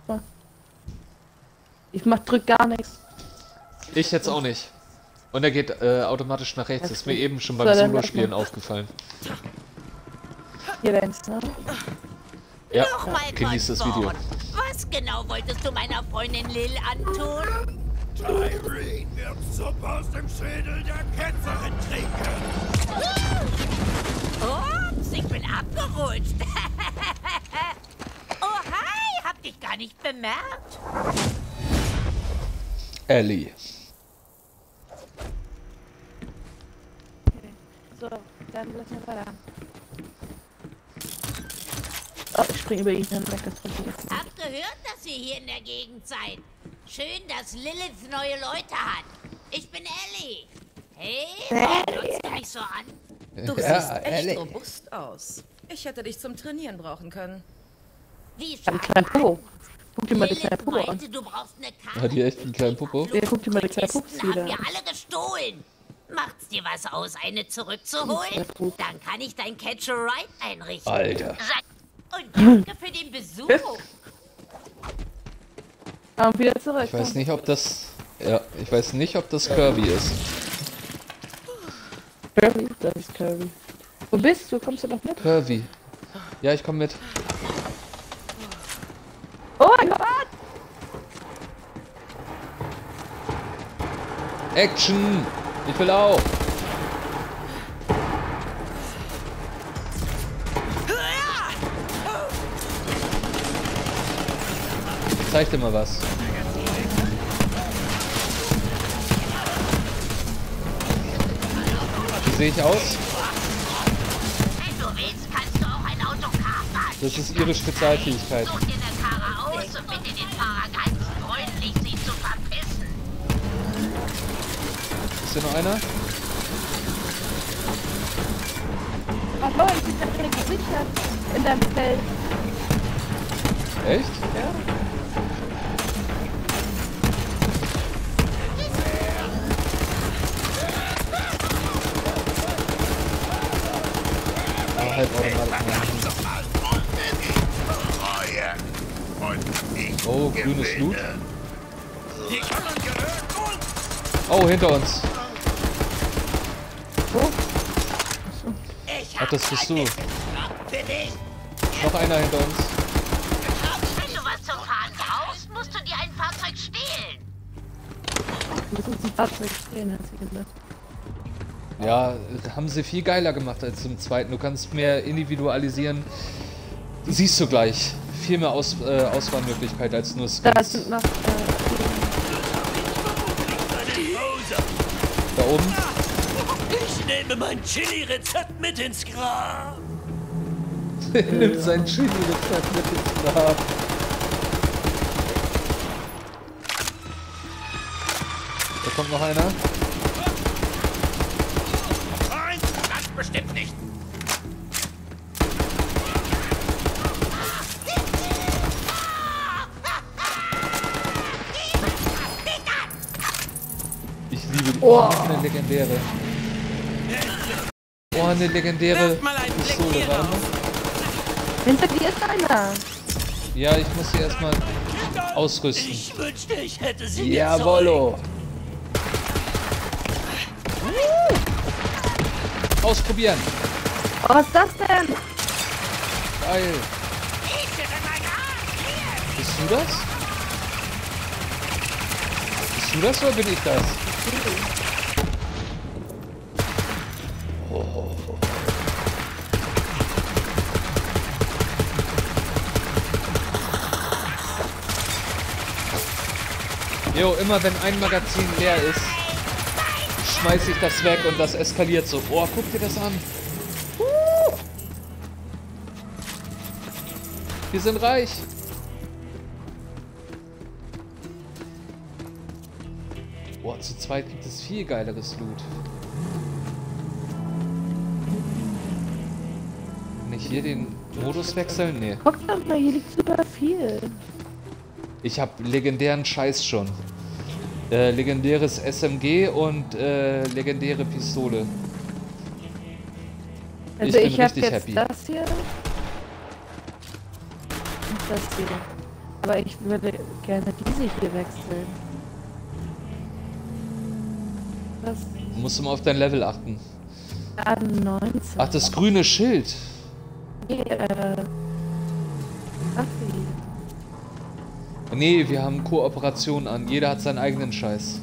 S2: Ich mach, drück gar nichts.
S3: Ich jetzt auch nicht. Und er geht äh, automatisch nach rechts. Das ist mir eben schon beim
S2: So, dann
S3: Solo-Spielen
S2: lass mal.
S3: aufgefallen.
S2: Hier deins, ne?
S3: Ja,
S1: Nochmal
S3: genieß das
S1: von
S3: Video.
S1: vorn. Was genau wolltest du meiner Freundin Lil antun?
S6: Tyreen wird Suppe aus dem Schädel der Ketzerin trinken.
S1: Ups, ich bin abgerutscht. Oh, hi, hab dich gar nicht bemerkt.
S3: Ellie.
S2: Okay. So, dann lass mal weiter. Oh, ich spring über ihn dann weg, das wollte ich jetzt nicht.
S1: Hab gehört, dass ihr hier in der Gegend seid. Schön, dass Lilith neue Leute hat. Ich bin Ellie. Hey, warum glotzt du mich so an?
S5: Du
S3: Ja,
S5: siehst echt
S3: Ellie.
S5: robust aus. Ich hätte dich zum Trainieren brauchen können.
S1: Wie
S2: Ich hab einen kleinen Popo. Guck dir mal den kleinen
S1: Lilith
S2: Popo an.
S1: meinte, du brauchst eine Karte.
S3: Hat die echt einen kleinen Popo?
S2: Ja, guck dir mal den kleinen Pups
S1: Polizisten
S2: wieder
S1: haben
S2: an.
S1: wir alle gestohlen. Macht's dir was aus, eine zurückzuholen? Dann kann ich dein Catch-a-Ride einrichten.
S3: Alter.
S1: Und danke für den Besuch.
S2: Ah, und wieder zurück.
S3: Ich weiß nicht, ob das... Ja, ich weiß nicht, ob das Kirby ist.
S2: Kirby? Das ist Kirby. Wo bist du? Kommst du doch mit?
S3: Kirby. Ja, ich komme mit.
S2: Oh mein Gott!
S3: Action! Ich will auch! Zeig dir mal was. Wie sehe ich aus?
S1: Wenn du willst, kannst du auch ein Autocar fahren.
S3: Das ist ihre Spezialfähigkeit.
S1: Such dir eine Karre aus und bitte den Fahrer ganz freundlich, sie zu verpissen.
S3: Ist hier noch einer?
S2: Ach Leute, ich bin keine Gesichter in deinem Feld.
S3: Echt?
S2: Ja.
S3: Ah, halt Automatik. Oh, grünes Loot. Oh, hinter uns. Ach, das bist du. Noch einer hinter uns.
S1: Wenn du was zum Fahren brauchst, musst du dir ein Fahrzeug stehlen.
S2: Das ist ein Fahrzeug stehen, hat sie gesagt.
S3: Ja, haben sie viel geiler gemacht als im zweiten. Du kannst mehr individualisieren. Siehst du gleich. Viel mehr Aus, äh, Auswahlmöglichkeit als nur Skins.
S2: Da sind noch. Äh,
S3: da oben.
S6: Ich nehme mein Chili-Rezept mit ins Grab.
S3: Er nimmt sein Chili-Rezept mit ins Grab. Da kommt noch einer.
S6: Nein, das bestimmt nicht.
S3: Ich liebe die. Oh, eine legendäre. Oh, eine legendäre
S10: Wirf mal einen Blick
S3: Pistole.
S10: hier
S3: Warte
S10: raus.
S3: mal.
S2: hinter dir ist einer.
S3: Ja, ich muss sie erstmal ausrüsten.
S6: Ich wünschte, ich hätte sie
S3: Jawollo. Ausprobieren.
S2: Oh, was ist das denn?
S3: Geil. Bist du das? Bist du das oder bin ich das? Oh. Jo, immer wenn ein Magazin leer ist, schmeiß ich das weg und das eskaliert so. Oh, guck dir das an. Uh. Wir sind reich. Boah, zu zweit gibt es viel geileres Loot. Kann ich hier den Modus wechseln? Nee.
S2: Guck doch mal, hier liegt super viel.
S3: Ich habe legendären Scheiß schon. Äh, legendäres S M G und äh, legendäre Pistole.
S2: Also
S3: ich
S2: ich,
S3: bin
S2: ich habe
S3: richtig
S2: jetzt
S3: happy.
S2: das hier. Und das hier. Aber ich würde gerne diese hier wechseln. Das
S3: Du musst immer auf dein Level achten.
S2: A neunzehn.
S3: Ach, das grüne Schild.
S2: Nee, äh... Ach, wie?
S3: Nee, wir haben Kooperation an. Jeder hat seinen eigenen Scheiß.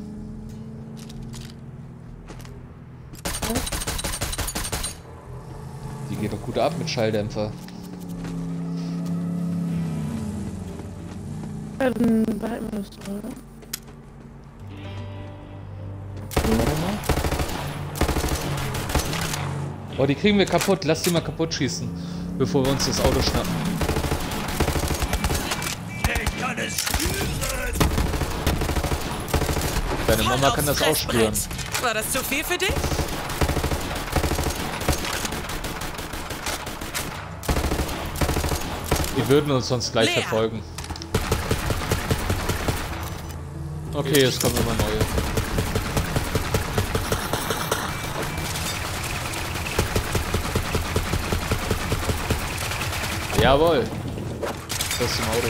S3: Die geht doch gut ab mit Schalldämpfer.
S2: Dann behalten wir das, oder?
S3: Oh, die kriegen wir kaputt. Lass die mal kaputt schießen, bevor wir uns das Auto schnappen.
S6: Ich kann es spüren!
S3: Deine Mama kann das auch spüren.
S7: War das zu viel für dich?
S3: Die würden uns sonst gleich
S7: Leer.
S3: verfolgen. Okay, es kommen immer neue. Jawohl. Das ist im Auto.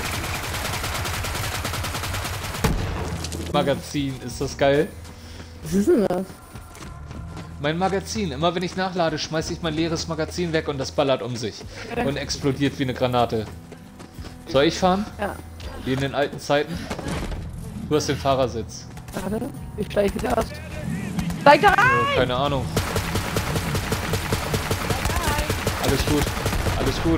S3: Magazin, ist das geil?
S2: Was ist denn das?
S3: Mein Magazin. Immer wenn ich nachlade, schmeiße ich mein leeres Magazin weg und das ballert um sich. Und explodiert wie eine Granate. Soll ich fahren?
S2: Ja.
S3: Wie in den alten Zeiten? Du hast den Fahrersitz.
S2: Warte, ich steige wieder aus. Steig da rein!
S3: Oh, keine Ahnung. Alles gut. Alles gut.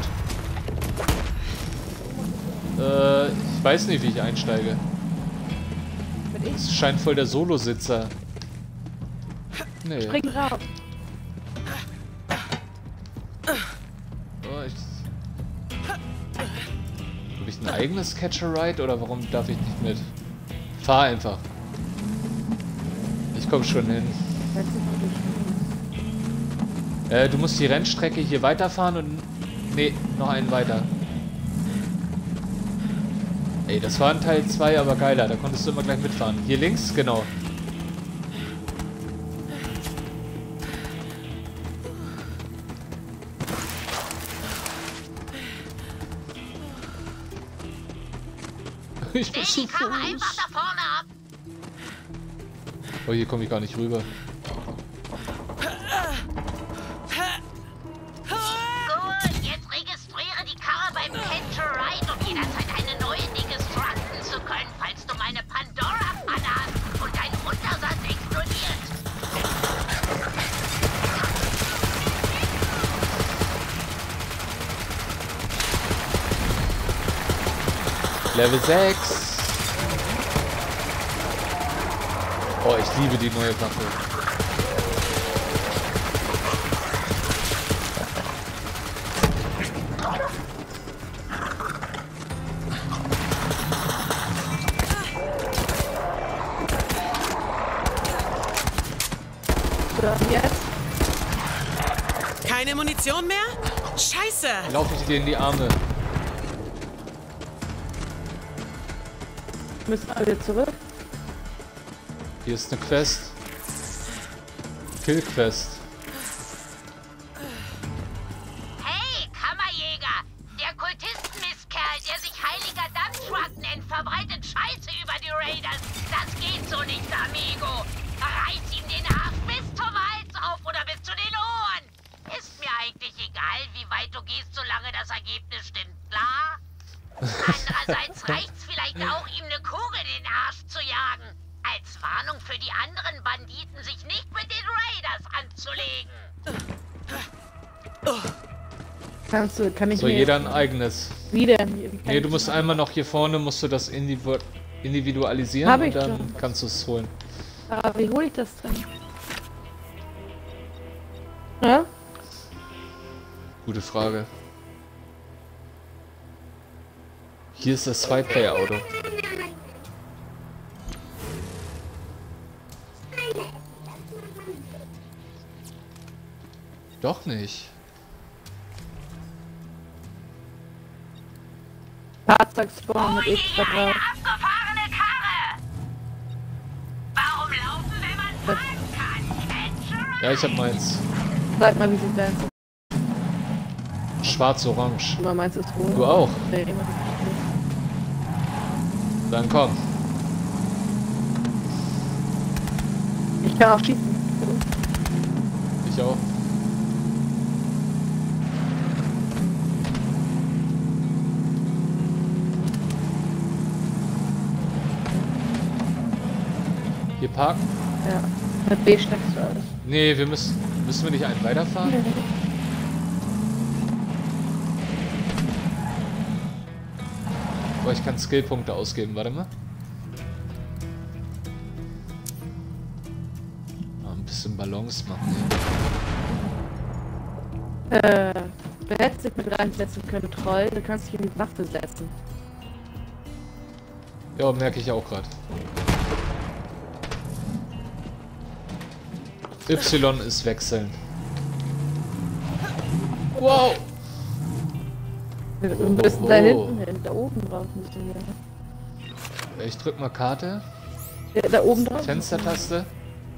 S3: Äh, ich weiß nicht, wie ich einsteige. Es scheint voll der Solositzer. Nee.
S2: Spring raus.
S3: Oh, ich... Habe ich ein eigenes Catch-a-Ride oder warum darf ich nicht mit? Fahr einfach. Ich komme schon hin. Äh, du musst die Rennstrecke hier weiterfahren und... Nee, noch einen weiter. Ey, das war in Teil zwei aber geiler. Da konntest du immer gleich mitfahren. Hier links? Genau. Ich bin zu
S1: Danny, komm einfach
S3: Fuß.
S1: da vorne ab.
S3: Oh, hier komme ich gar nicht rüber.
S1: Gut, jetzt registriere die Karre beim Catch-a-Ride, um jederzeit eine neue Dinge structen zu können, falls du meine Pandora-Pfanne hast und dein Untersatz explodiert.
S3: Level sechs. Oh, ich liebe die neue Waffe.
S2: So, jetzt.
S7: Keine Munition mehr? Scheiße!
S3: Laufe ich dir in die Arme.
S2: Müssen alle zurück.
S3: Hier ist eine Quest. Kill-Quest.
S1: Hey, Kammerjäger! Der Kultisten-Mistkerl, der sich Heiliger Dampftruck nennt, verbreitet Scheiße über die Raiders. Das geht so nicht, amigo. Reiß ihm den Arsch bis zum Hals auf oder bis zu den Ohren. Ist mir eigentlich egal, wie weit du gehst, solange das Ergebnis stimmt, klar? Andererseits reicht's vielleicht auch, ihm eine Kugel in den Arsch zu jagen. Als Warnung für die anderen Banditen, sich nicht mit den Raiders anzulegen.
S2: Kannst du, kann ich
S3: So,
S2: mir
S3: jeder
S2: jetzt-
S3: ein eigenes.
S2: Wie denn? Wie kann
S3: Nee,
S2: ich
S3: du musst
S2: das
S3: einmal noch hier vorne, musst du das in die, individualisieren
S2: Hab
S3: und
S2: ich
S3: dann
S2: schon.
S3: kannst du es holen.
S2: Aber wie hole ich das denn? Ja?
S3: Gute Frage. Hier ist das Zwei-Player-Auto. Doch nicht.
S2: Fahrzeugspawn mit X da
S1: Eine
S2: drauf.
S1: abgefahrene Karre! Warum laufen, wenn man fahren kann?
S3: Ja, ich hab meins.
S2: Sag mal, wie sieht deins aus?
S3: Schwarz-orange.
S2: Immer meins ist rot.
S3: Du auch?
S2: Nee, immer nicht.
S3: Dann komm.
S2: Ich kann auch schießen.
S3: Ich auch. Hier parken?
S2: Ja. Mit B steckst du alles.
S3: Nee, wir müssen. Müssen wir nicht einen weiterfahren? Boah, ich kann Skillpunkte ausgeben, warte mal. Ah, ein bisschen Balance machen.
S2: Äh, du hättest dich mit reinsetzen können, Troll. Du kannst dich in die Waffe setzen.
S3: Ja, merke ich auch gerade. Y ist wechseln. Wow!
S2: Wir müssen
S3: Oh,
S2: da
S3: oh.
S2: hinten hin, da oben drauf müssen wir.
S3: Ich drück mal Karte.
S2: Ja, da oben drauf.
S3: Fenstertaste.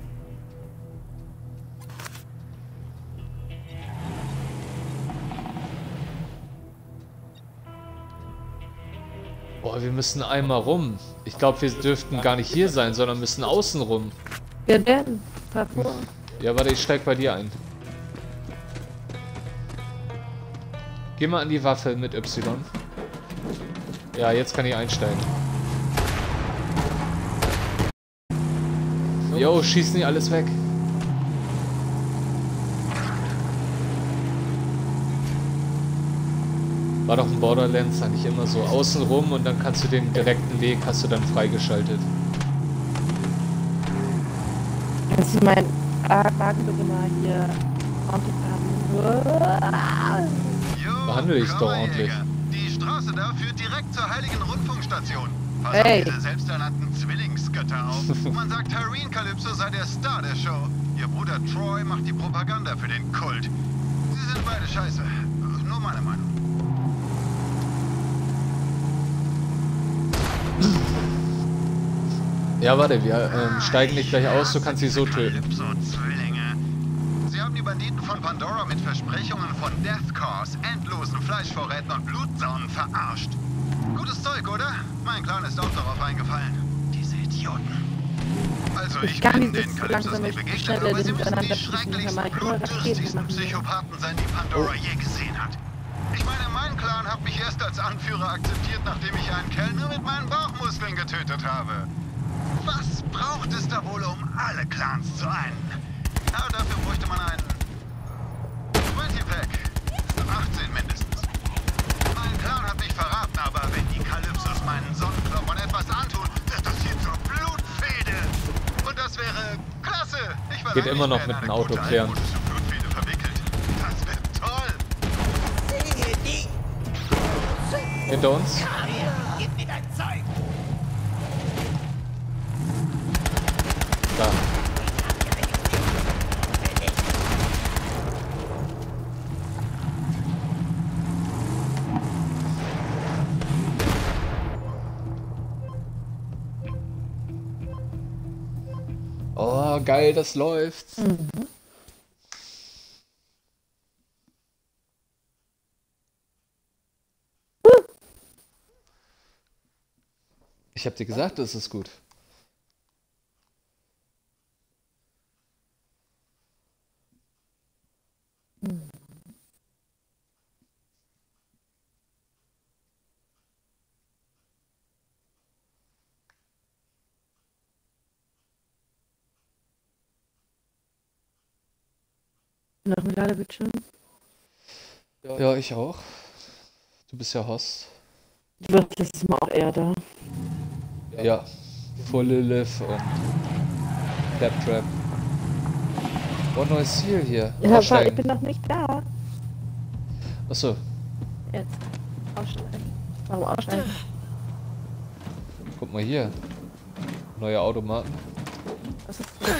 S3: Boah, wir müssen einmal rum. Ich glaube, wir dürften gar nicht hier sein, sondern müssen außen rum.
S2: Wir werden. Fahr vor.
S3: Ja, warte, ich steig bei dir ein. Geh mal an die Waffe mit Y. Ja, jetzt kann ich einsteigen. Jo, schieß nicht alles weg. War doch ein Borderlands eigentlich immer so. Außen rum und dann kannst du den direkten Weg, hast du dann freigeschaltet.
S2: Kannst du meinen Wagen bitte mal hier ordentlich haben?
S3: Behandle ich doch ordentlich.
S9: Die Straße da führt direkt zur Heiligen Rundfunkstation. Pass
S2: Hey.
S9: auf diese selbsternannten Zwillingsgötter auf. Man sagt, Hareen Calypso sei der Star der Show. Ihr Bruder Troy macht die Propaganda für den Kult. Sie sind beide scheiße. Nur meine Meinung.
S3: Ja, warte, wir ähm, steigen nicht gleich aus, du kannst sie so töten.
S9: Calypso-Zwillinge. Sie haben die Banditen von Pandora mit Versprechungen von Death Cause, endlosen Fleischvorräten und Blutsaunen verarscht. Gutes Zeug, oder? Mein Clan ist auch darauf eingefallen. Diese Idioten. Also ich,
S2: Ich kann
S9: bin
S2: dieses
S9: den Calypsos
S2: langsame
S9: nie begegnet,
S2: Stelle
S9: aber sie müssen
S2: miteinander
S9: die
S2: schießen,
S9: schrecklichsten,
S2: Herr Mike. Nur das geht,
S9: blutdürstigsten
S2: machen wir.
S9: Psychopathen sein, die Pandora je gesehen hat. Ich meine, mein Clan hat mich erst als Anführer akzeptiert, nachdem ich einen Kerl nur mit meinen Bauchmuskeln getötet habe. Was braucht es da wohl, um alle Clans zu einen? Ja, dafür bräuchte man einen zwanzig Pack. achtzehn mindestens. Mein Clan hat mich verraten, aber wenn die Calypsos meinen Sonnenklopfern etwas antun, wird das hier zur Blutfehde. Und das wäre klasse. Ich war
S3: Geht
S9: lange
S3: immer
S9: nicht
S3: noch
S9: mehr
S3: mit
S9: in
S3: dem
S9: eine
S3: Auto
S9: gute
S3: klären.
S9: altmodische Blutfehde verwickelt. Das wird toll.
S3: Hinter uns.
S4: Gib mir dein Zeug!
S3: Da. Oh, geil, das läuft.
S2: Mhm.
S3: Ich hab dir gesagt, das ist gut.
S2: Noch ein Ladebildschirm.
S3: Ja, ich auch. Du bist ja Host.
S2: Du warst letztes Mal auch eher da.
S3: Ja. Vor Lilith und Claptrap. Oh, neues Ziel hier.
S2: Ja, aber ich
S3: Aussteigen.
S2: bin noch nicht da.
S3: Achso.
S2: Jetzt. Aussteigen. Warum aussteigen?
S3: Guck mal hier. Neue Automaten.
S2: Was ist das?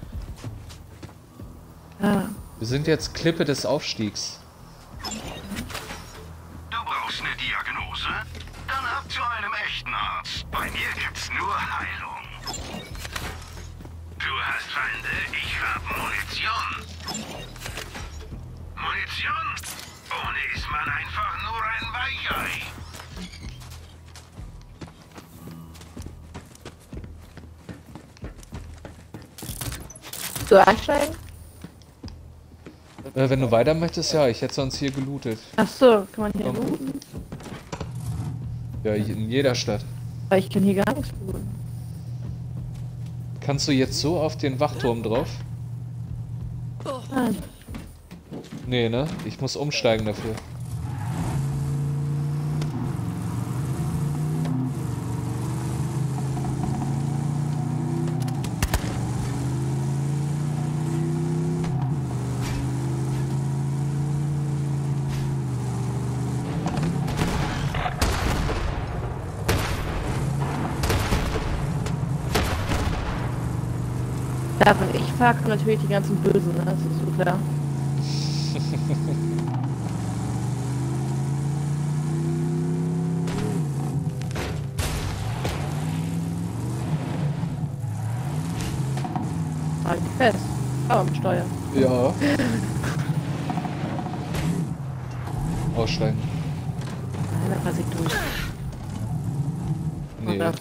S2: Ah.
S3: Wir sind jetzt Klippe des Aufstiegs.
S8: Du brauchst eine Diagnose? Dann ab zu einem echten Arzt. Bei mir gibt's nur Heilung. Du hast Feinde, ich hab Munition. Munition? Ohne ist man einfach nur ein Weichei.
S2: Du einsteigen?
S3: Äh, wenn du weiter möchtest, ja. Ich hätte sonst hier gelootet.
S2: Ach so, kann man hier
S3: Komm.
S2: looten?
S3: Ja, in jeder Stadt.
S2: Aber ich kann hier gar nichts looten.
S3: Kannst du jetzt so auf den Wachturm drauf?
S2: Nein.
S3: Nee, ne? Ich muss umsteigen dafür.
S2: Ja, wenn ich fahre, kommen natürlich die ganzen Bösen, ne? Das ist so klar. Halt fest. Oh, am Steuer.
S3: Ja. Aussteigen.
S2: Nein, da passe ich durch.
S3: Nee.
S2: Oder?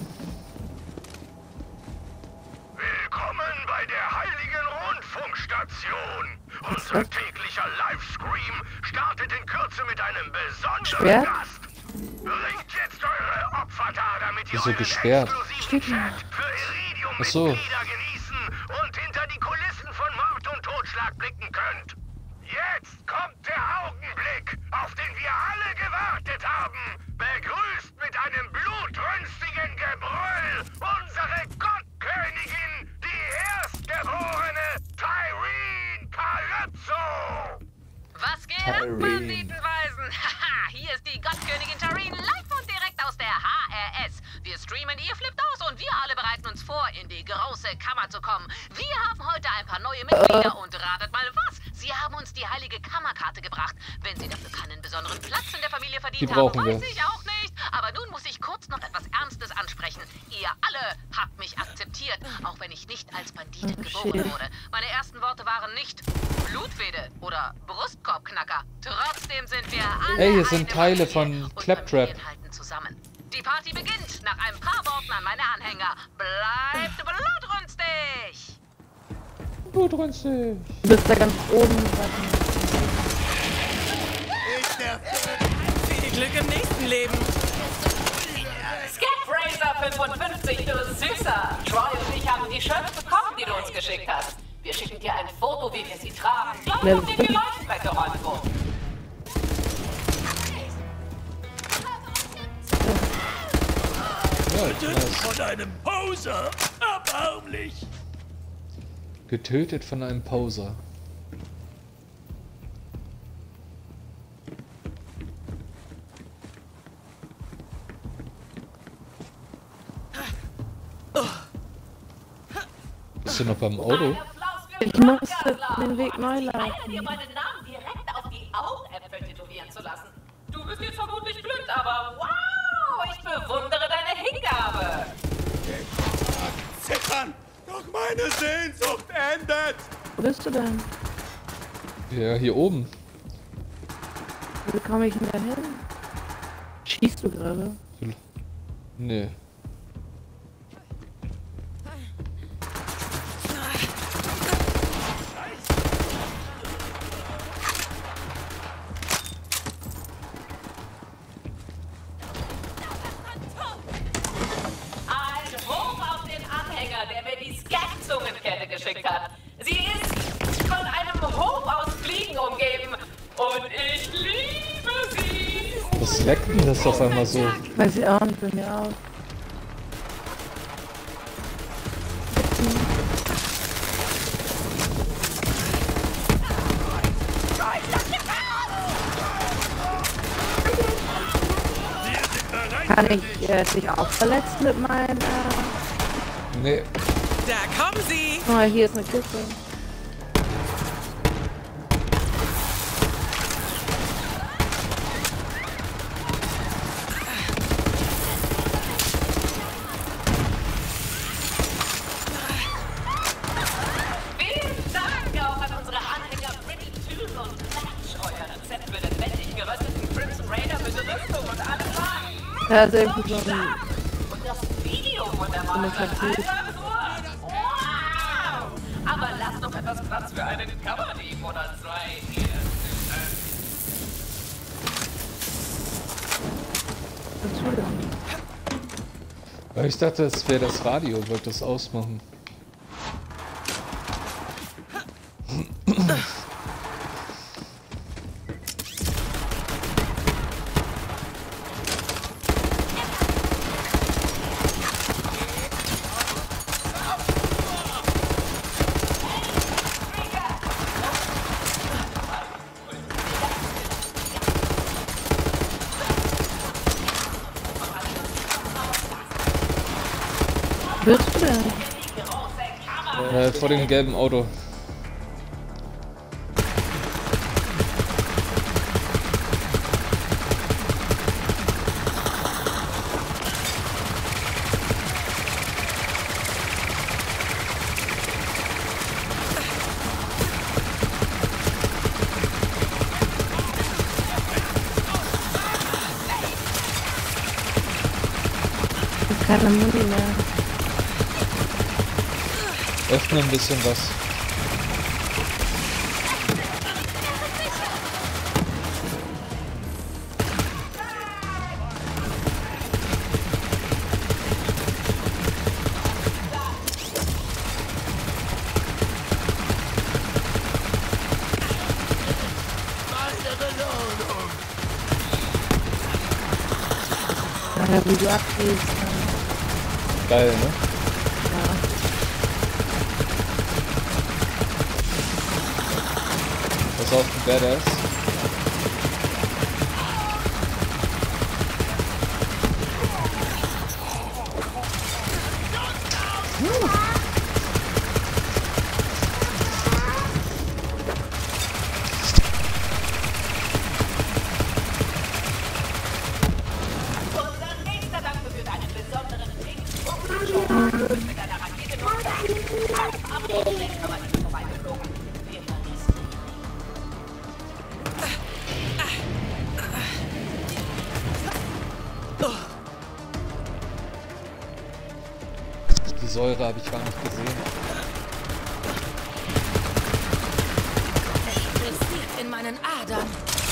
S8: Willkommen bei der Heiligen Rundfunkstation. Unser täglicher Livestream startet in Kürze mit einem besonderen
S2: Gesperrt?
S8: Gast. Bringt jetzt eure Opfer da, damit ihr
S3: Wieso
S8: euren
S3: gesperrt?
S8: exklusiven Chat für
S3: Ach so.
S8: Iridium-Mitglieder genießen und hinter die Kulissen von Mord und Totschlag blicken könnt. Jetzt kommt der Augenblick, auf den wir alle gewartet haben. Begrüßt mit einem blutrünstigen Gebrüll unsere Gottkönigin, die erstgeborene Tyreen Calypso.
S1: Was geht ab,
S3: Tyreen.
S1: Banditenweisen? Haha, hier ist die Gottkönigin Tyreen live und direkt aus der H R S. Wir streamen, ihr flippt aus und wir alle bereiten uns vor, in die große Kammer zu kommen. Wir haben heute ein paar neue Mitglieder und ratet mal was? Sie haben uns die heilige Kammerkarte gebracht. Wenn Sie dafür keinen besonderen Platz in der Familie verdient
S3: Die
S1: haben,
S3: brauchen
S1: weiß
S3: wir.
S1: ich auch nicht. Aber nun muss ich kurz noch etwas Ernstes ansprechen. Ihr alle habt mich akzeptiert, auch wenn ich nicht als Banditin
S2: Oh,
S1: geboren
S2: shit.
S1: wurde. Meine ersten Worte waren nicht Blutfede oder Brustkorbknacker. Trotzdem sind wir alle
S3: Ey, hier sind
S1: eine
S3: Teile
S1: Familie
S3: von
S1: und
S3: Claptrap.
S1: Familien halten zusammen. Die Party beginnt nach ein paar Worten an meine Anhänger. Bleibt blutrünstig!
S3: Blutrünstig.
S2: Du bist da ganz oben.
S10: Viel Glück im nächsten Leben.
S12: Scatracer fünfundfünfzig, du Süßer. Troy und ich haben die Shirts bekommen, die du uns geschickt hast. Wir schicken dir ein Foto, wie wir sie tragen. Gleich
S2: Ja,
S12: auf den Geläuf weggeräumt wurden.
S3: Ja, nice.
S6: Von einem Poser! Erbärmlich!
S3: Getötet von einem Poser. Bist du noch beim Auto?
S2: Ich musste den Weg neu laufen.
S12: dir meinen Namen direkt auf die Augäpfel tätowieren zu lassen. Du bist jetzt vermutlich blind, aber wow, ich bewundere deine Hingabe.
S6: Zittern! Doch meine Sehnsucht endet!
S2: Wo bist du denn?
S3: Ja, hier oben.
S2: Wie komme ich denn da hin? Schießt du gerade?
S3: Nee.
S12: Ein Hoch auf den Anhänger, der mir die Scat-Zungenkette geschickt hat. Sie ist von einem Hof aus Fliegen umgeben. Und ich liebe sie.
S3: Was leckt denn das auf einmal so?
S2: Weiß ich auch nicht, bei mir auch. Kann ich äh, dich auch verletzen mit meinem... Äh...
S3: Nee.
S7: Da kommen sie!
S2: Oh, hier ist eine Kiste.
S12: Vielen Dank auch an unsere Anhänger Brittle Tooth und Klatsch. Euer Rezept für den wendig gerösteten Crimson Raider mit Rüstung und allem Wein.
S2: Da ist irgendwie so ein...
S12: Und das Video wunderbar. Wow! Aber lasst doch etwas Platz für einen Kammerdieb oder zwei hier.
S3: Ich dachte, es wäre das Radio, ich wollte das ausmachen.
S2: Willst du denn?
S3: Äh, vor dem gelben Auto.
S2: Keine Muni mehr.
S3: Öffne ein bisschen was.
S2: Ja, wie du abgehst.
S3: Geil, ne? Pass auf, wer das ist. Die Säure habe ich gar nicht gesehen.
S5: Es pulsiert in meinen Adern.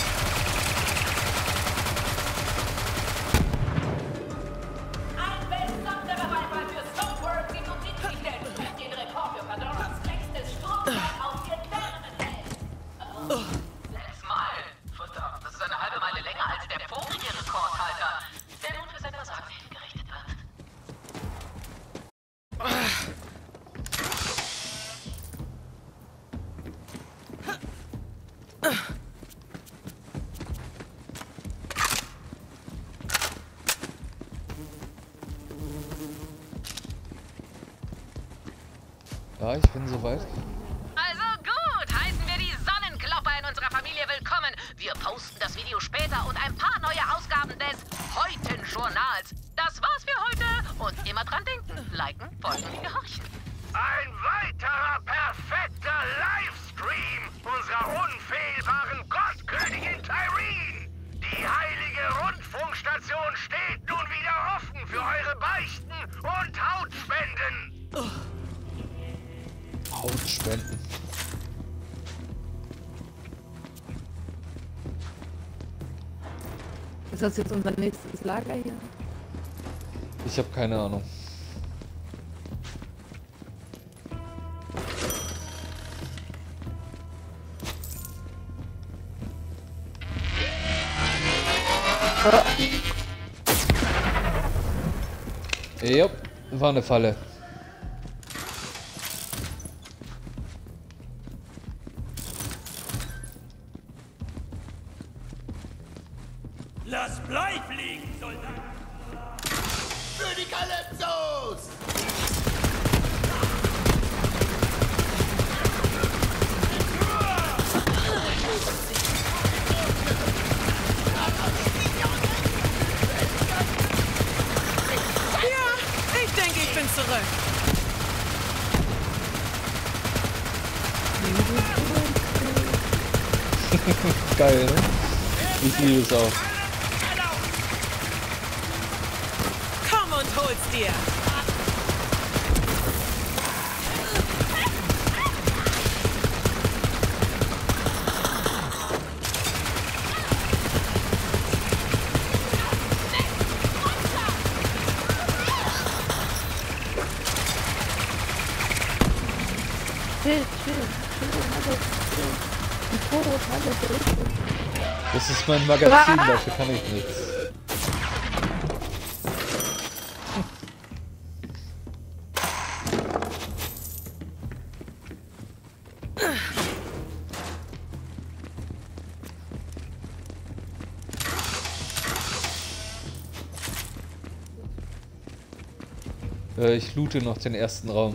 S12: Ein besonderer Beifall für Stonework siebenundsiebzig, der den Rekord für Pandoras längstes Stromschlag auf vier Sternen enthält. Sechs Meilen? Verdammt, das ist eine halbe Meile länger als der vorige Rekordhalter, der nun für sein Versagen hingerichtet wird.
S3: Ja, ich bin soweit.
S1: Also gut, heißen wir die Sonnenklopper in unserer Familie willkommen. Wir posten das Video später und ein paar neue Ausgaben des Heuten-Journals. Das war's für heute und immer dran denken. Liken, folgen, gehorchen.
S6: Ein weiterer perfekter Livestream unserer unfehlbaren Gottkönigin Tyreen. Die heilige Rundfunkstation steht nun wieder offen für eure Beichten und Hautspenden.
S3: Hautspenden.
S2: Ist das jetzt unser nächstes Lager hier?
S3: Ich habe keine Ahnung. Oh. Ja, war eine Falle.
S6: Lass Blei fliegen, Soldat! Für die Calypsos!
S7: Ja, ich denke, ich bin zurück.
S3: Geil, ne? Ich liebe es auch.
S7: Komm und hol's dir.
S2: Chill, chill, chill, alles, chill. Die Fotos, alles, richtig.
S3: Das ist mein Magazin, dafür kann ich nichts. Äh, ich loote noch den ersten Raum.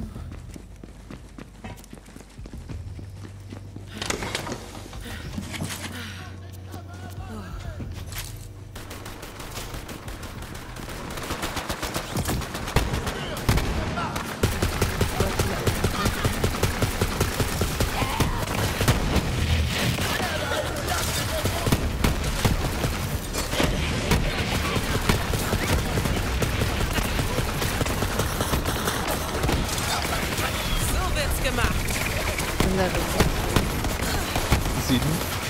S3: Sieben.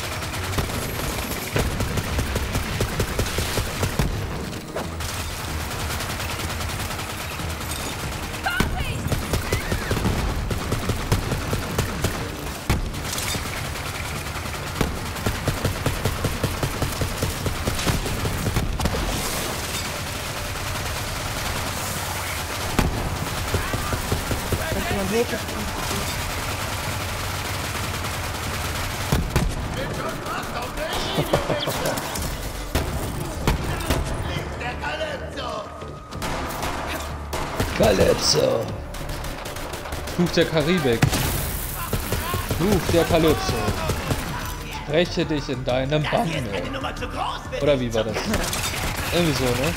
S3: Calypso. Fluch der Karibik. Fluch der Calypso. Spreche dich in deinem Banne. Oder wie war das? Irgendwie so, ne?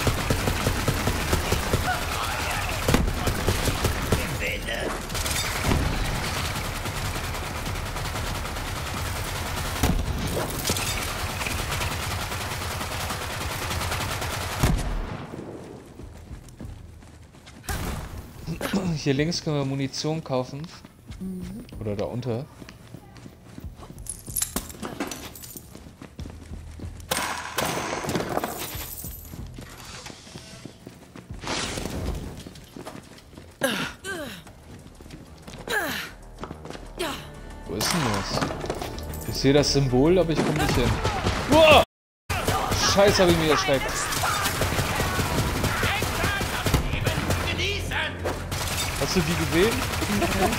S3: Hier links können wir Munition kaufen. Mhm. Oder da unter. Wo ist denn das? Ich sehe das Symbol, aber ich komme nicht hin. Uah! Scheiße, habe ich mich erschreckt. Hast du die gesehen? Mhm.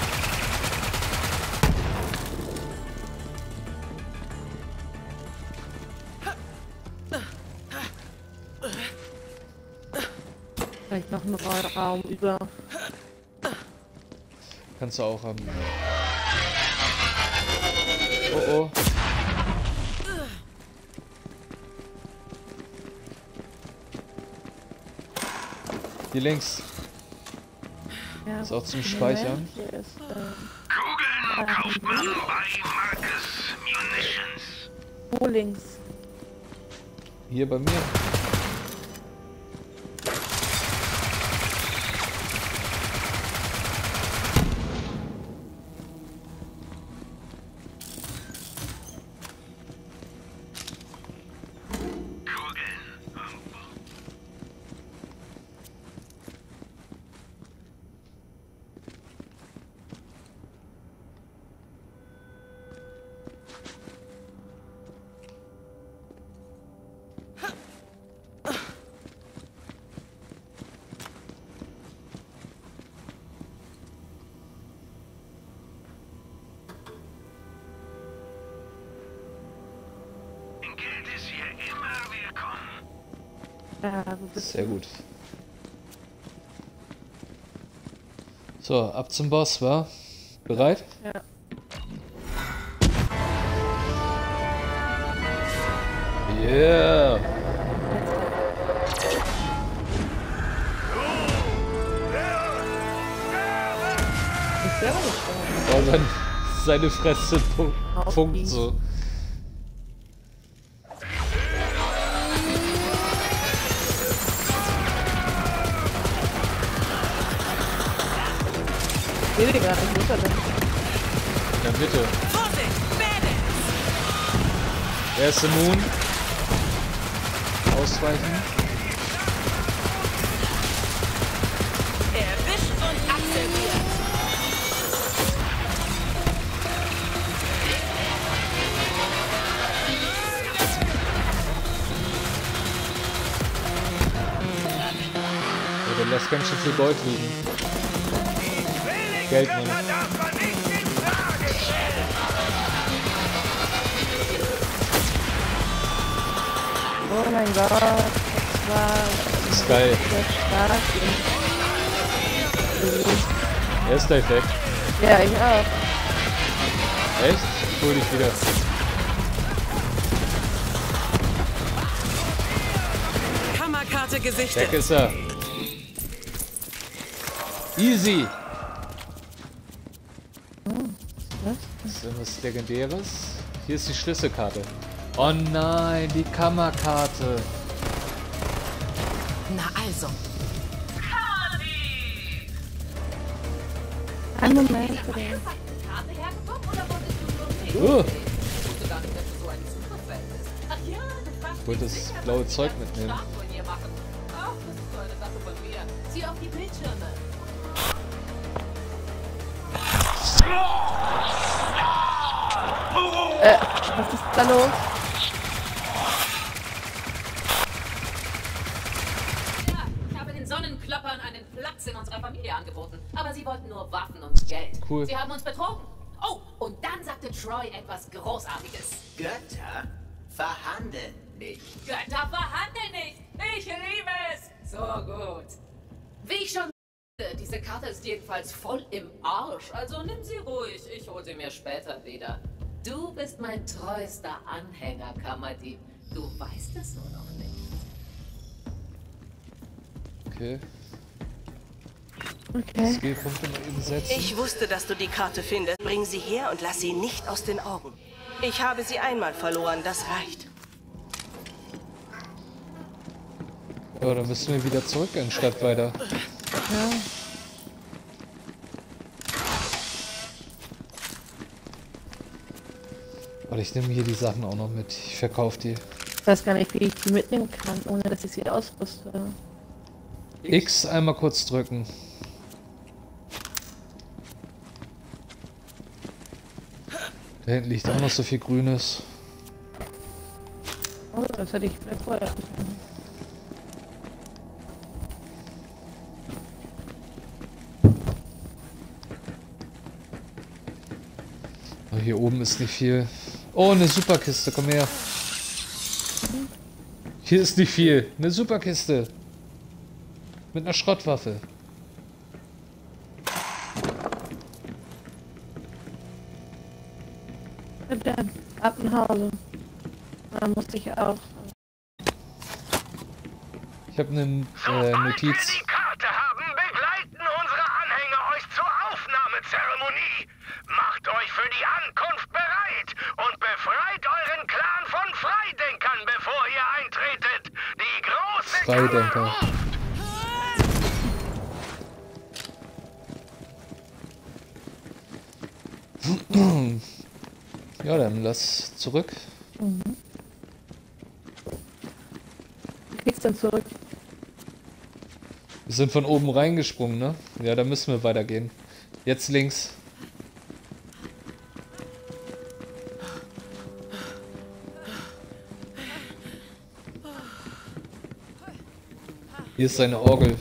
S2: Vielleicht noch einen Raum über.
S3: Kannst du auch haben. Oh oh. Hier links.
S2: Ja,
S3: ist auch zum Speichern.
S2: Hier ist, äh,
S8: Kugeln kauft man bei Marcus Munitions.
S2: Wo links?
S3: Hier bei mir.
S2: Ja, wo bist
S3: Sehr gut. So, ab zum Boss, wa? Bereit?
S2: Ja.
S3: Yeah!
S2: Ich selber nicht.
S3: Oh, sein, seine Fresse pu funkt so.
S2: Ich will gar nicht, wo ist er denn?
S3: In der Mitte. Erste Moon. Ausweichen.
S11: Erwischt und akzeptiert.
S3: Oh, der lässt ganz schön viel Gold liegen. Geld, Mann.
S2: Oh mein Gott, das war
S3: Das ist geil.
S2: sehr stark.
S3: Erster Effekt.
S2: Ja, ich auch.
S3: Echt? Ich hol dich wieder.
S7: Kammerkarte gesichtet.
S3: Weg ist er. Easy. Das ist irgendwas Legendäres. Hier ist die Schlüsselkarte. Oh nein, die Kammerkarte.
S5: Na also.
S2: Einen Moment bitte.
S3: Uh,
S12: wusste gar nicht, dass du so ein Superfan bist. Ach ja, du fragst
S3: ich wollte das blaue Zeug mitnehmen.
S12: Start von ihr machen. Ach, das ist so eine Sache von mir. Sieh auf die Bildschirme.
S2: Äh, was ist da los?
S12: Ja, ich habe den Sonnenkloppern einen Platz in unserer Familie angeboten. Aber sie wollten nur Waffen und Geld.
S3: Cool.
S12: Sie haben uns betrogen. Oh, und dann sagte Troy etwas Großartiges.
S4: Götter verhandeln nicht.
S12: Götter verhandeln nicht. Ich liebe es. So gut. Wie ich schon sagte, diese Karte ist jedenfalls voll im Arsch. Also nimm sie ruhig. Ich hole sie mir später wieder. Du bist mein treuester Anhänger, Kammerdieb. Du weißt es nur noch nicht.
S3: Okay.
S2: Okay.
S3: Skillpunkte mal eben setzen.
S7: Ich wusste, dass du die Karte findest. Bring sie her und lass sie nicht aus den Augen. Ich habe sie einmal verloren, das reicht.
S3: Ja, dann müssen wir wieder zurück anstatt weiter.
S2: Ja.
S3: Warte, ich nehme hier die Sachen auch noch mit. Ich verkaufe die.
S2: Ich weiß gar nicht, wie ich die mitnehmen kann, ohne dass ich sie ausrüste.
S3: X einmal kurz drücken. Da hinten liegt auch noch so viel Grünes.
S2: Oh, das hätte ich vielleicht vorher wissen.
S3: Oh, hier oben ist nicht viel. Oh, eine Superkiste, komm her. Hier ist nicht viel. Eine Superkiste. Mit einer Schrottwaffe.
S2: Bitte, ab nach Hause. Da musste ich auch.
S3: Ich habe eine äh,
S6: Sobald wir
S3: Notiz.
S6: die Karte haben, begleiten unsere Anhänger euch zur Aufnahmezeremonie. Macht euch für die Ankunft bereit und befreit euren Clan von Freidenkern, bevor ihr eintretet. Die große
S3: Freidenker.
S6: Kammer ruft.
S3: Ja, dann lass zurück.
S2: Mhm. Du kriegst dann zurück.
S3: Wir sind von oben reingesprungen, ne? Ja, da müssen wir weitergehen. Jetzt links. Hier ist seine Orgel.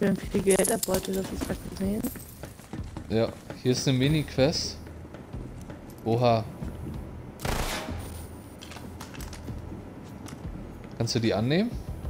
S2: Wir haben viel Geld erbeutet, das ist gerade gesehen.
S3: Ja, hier ist eine Mini-Quest. Oha. Kannst du die annehmen?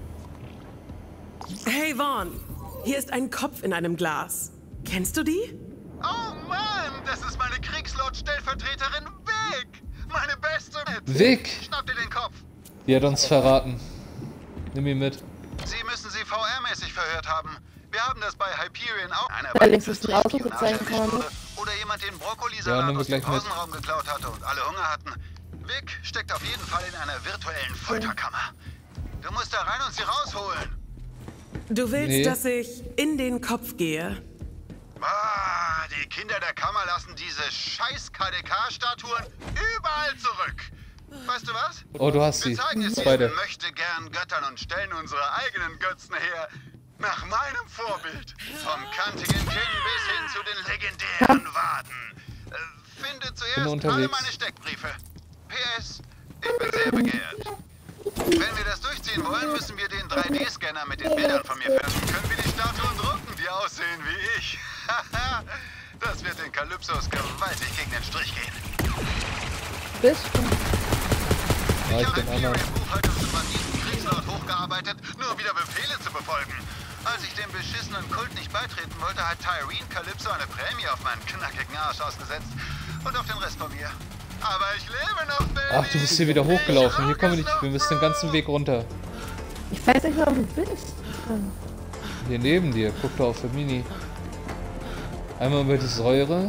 S10: Hey Vaughn, hier ist ein Kopf in einem Glas. Kennst du die?
S9: Oh Mann, das ist meine Kriegslord-Stellvertreterin Vic. Meine beste.
S3: Vic!
S9: Schnapp dir den Kopf.
S3: Die hat uns verraten. Nimm ihn mit.
S9: Sie müssen sie V R-mäßig verhört haben. Wir haben das bei Hyperion auch. Einer
S2: Weil links ist ein Auto gezeigt worden.
S9: Oder jemand den
S3: Ja,
S9: Brokkolisalat
S3: nehmen wir
S9: aus dem
S3: gleich mit.
S9: Pausenraum geklaut hatte und alle Hunger hatten. Vic steckt auf jeden Fall in einer virtuellen Folterkammer. Du musst da rein und sie rausholen.
S10: Du willst,
S3: Nee.
S10: dass ich in den Kopf gehe?
S9: Ah, die Kinder der Kammer lassen diese scheiß K D K-Statuen überall zurück. Weißt du was?
S3: Oh, du hast sie.
S9: Wir zeigen es
S3: Beide.
S9: diesen möchte-gern Göttern und stellen unsere eigenen Götzen her. Nach meinem Vorbild. Vom kantigen Kinn bis hin zu den legendären Waden. Äh, finde zuerst alle
S3: unterwegs.
S9: meine Steckbriefe. P S. Ich bin sehr begehrt. Wenn wir das durchziehen wollen, müssen wir den drei D Scanner mit den Bildern von mir fertigen. Können wir die Statuen drucken, die aussehen wie ich. Das wird den Kalypsos gewaltig gegen den Strich gehen.
S2: Bist du?
S3: Ja, ich
S9: Ich
S3: bin
S9: habe
S3: Anna.
S9: Imperial Buchhaltung zum Banditen Kriegslord hochgearbeitet, nur um wieder Befehle zu befolgen. Als ich dem beschissenen Kult nicht beitreten wollte, hat Tyreen Calypso eine Prämie auf meinen knackigen Arsch ausgesetzt. Und auf den Rest von mir. Aber ich lebe noch, Baby!
S3: Ach, du bist hier wieder hochgelaufen. Hier kommen wir nicht. Wir müssen den ganzen Weg runter.
S2: Ich weiß nicht, wo du bist.
S3: Hier neben dir. Guck doch auf der Mini. Einmal über die Säure.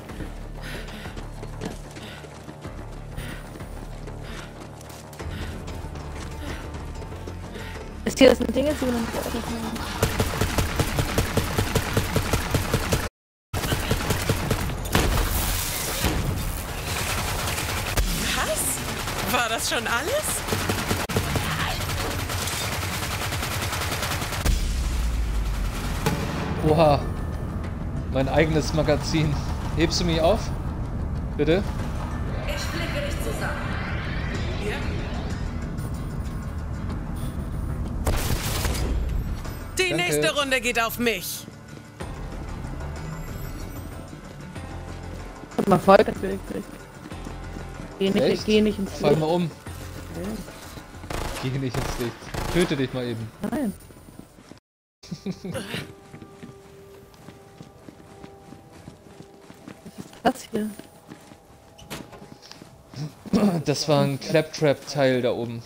S2: Ist hier das ein Ding, das wir noch nicht geöffnet haben?
S10: Was? War das schon alles?
S3: Oha. Mein eigenes Magazin. Hebst du mich auf? Bitte?
S5: Ich flicke dich zusammen.
S10: Die
S3: Danke.
S10: nächste Runde geht auf mich.
S2: Guck mal, voll natürlich. Geh nicht,
S3: Echt?
S2: geh nicht ins
S3: Fall
S2: Licht.
S3: mal um. Geh nicht ins Licht. Töte dich mal eben.
S2: Nein. Was ist das hier?
S3: Das war ein Claptrap-Teil da oben.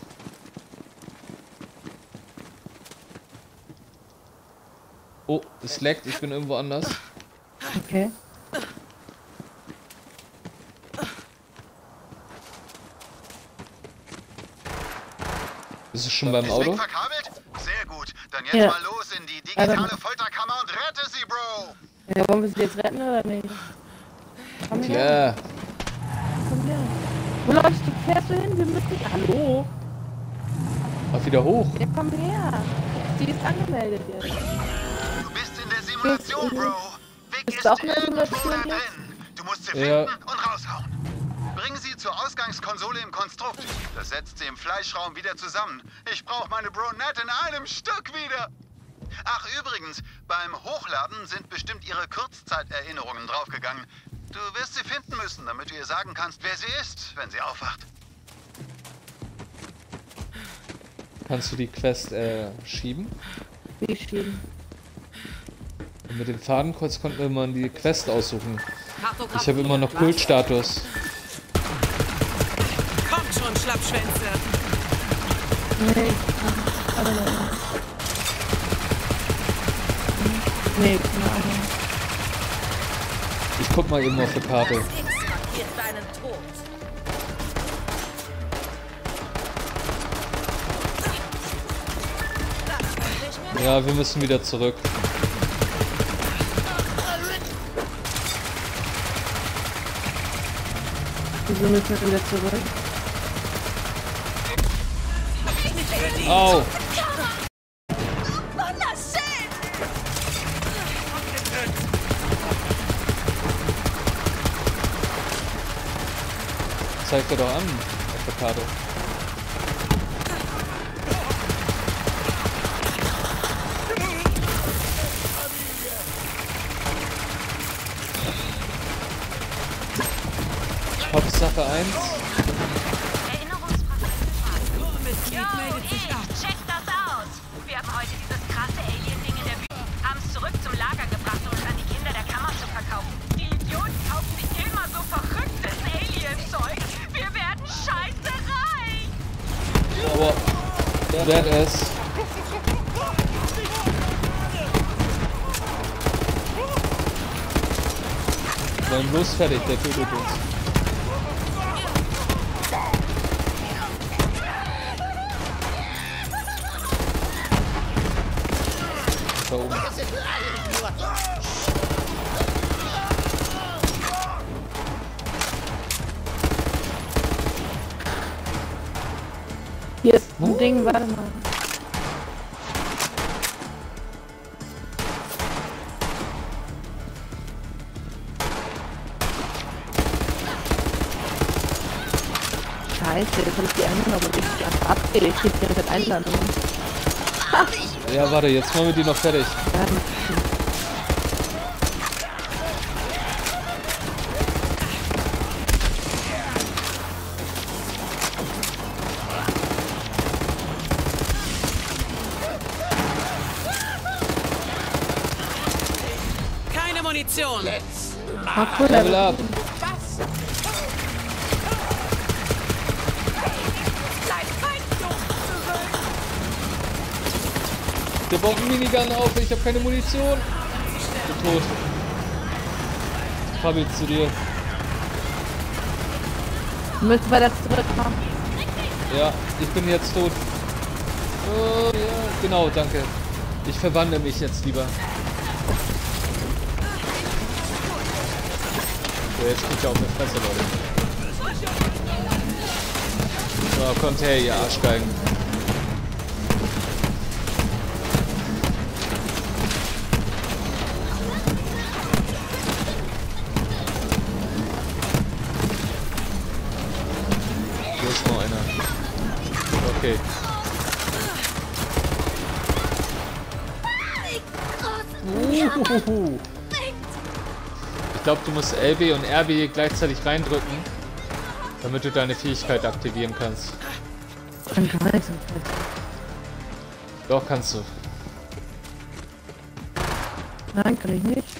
S3: Oh, es leckt. Ich bin irgendwo anders.
S2: Okay.
S3: Ist es schon beim
S9: Ist
S3: Auto?
S9: Vic verkabelt? Sehr gut. Dann jetzt
S2: Ja.
S9: mal los in die digitale Folterkammer und rette sie, Bro!
S2: Ja, wollen wir sie jetzt retten oder nicht? Komm her.
S3: Klar.
S2: Komm her. Wo läufst du? Fährst du hin? Wir müssen nicht. Hallo?
S3: Mach wieder hoch.
S2: Ja, komm her. Die ist angemeldet jetzt.
S9: Du bist in der Simulation, Bro. Vic
S2: Bist
S9: ist
S2: du auch in der
S9: irgendwo da
S2: Simulation jetzt?
S9: drin. Du musst sie
S3: Ja.
S9: finden und raushauen. Bring sie zur Ausgangskonsole im Konstrukt. Das setzt sie im Fleischraum wieder zusammen. Ich brauche meine Bronette in einem Stück wieder. Ach, übrigens, beim Hochladen sind bestimmt ihre Kurzzeiterinnerungen draufgegangen. Du wirst sie finden müssen, damit du ihr sagen kannst, wer sie ist, wenn sie aufwacht.
S3: Kannst du die Quest äh, schieben?
S2: Wie schieben?
S3: Und mit dem Fadenkreuz konnte man die Quest aussuchen.
S5: Kartografie.
S3: Ich habe immer noch Kultstatus.
S10: Kommt schon, Schlappschwänze.
S2: Nee. Aber nein. Nee, keine Ahnung.
S3: Ich guck mal eben auf die Karte.
S5: Das X markiert deinen Tod.
S3: Ja, wir müssen wieder zurück.
S2: Wieso müssen wir wieder zurück?
S3: Au! Zeig dir doch an auf der Karte. Hauptsache eins.
S1: Yo, ich, check das aus! Wir haben heute dieses krasse Alien-Ding in der Wüste. Haben es zurück zum Lager gebracht, um es an die Kinder der Kammer zu verkaufen. Die Idioten kaufen sich immer so verrücktes Alien-Zeug. Wir werden scheiße reich!
S3: Aber, badass. Sein bloß fertig, der tötet uns. Da oben.
S2: Hier ist ein Ding, warte mal. Scheiße, jetzt hab ich die anderen aber richtig einfach abgedreht. Ich krieg direkt Einladung.
S3: Ja, warte, jetzt machen wir die noch fertig.
S2: Ja,
S10: Keine Munition.
S2: ah, cool,
S3: Level up. Der baut einen Minigun auf, ich habe keine Munition. Ich bin tot. Krabbel zu dir.
S2: müssen wir das zurückmachen.
S3: Ja, ich bin jetzt tot. Oh, ja, genau, danke. Ich verwandle mich jetzt lieber. So, jetzt kriegt ihr auf eine Fresse, Leute. So, kommt her, ihr Arschgeigen. Hier ist noch einer. Okay. Uhuhu. Ich glaube, du musst L B und R B gleichzeitig reindrücken, damit du deine Fähigkeit aktivieren kannst. Doch, kannst du.
S2: Nein, kann ich nicht.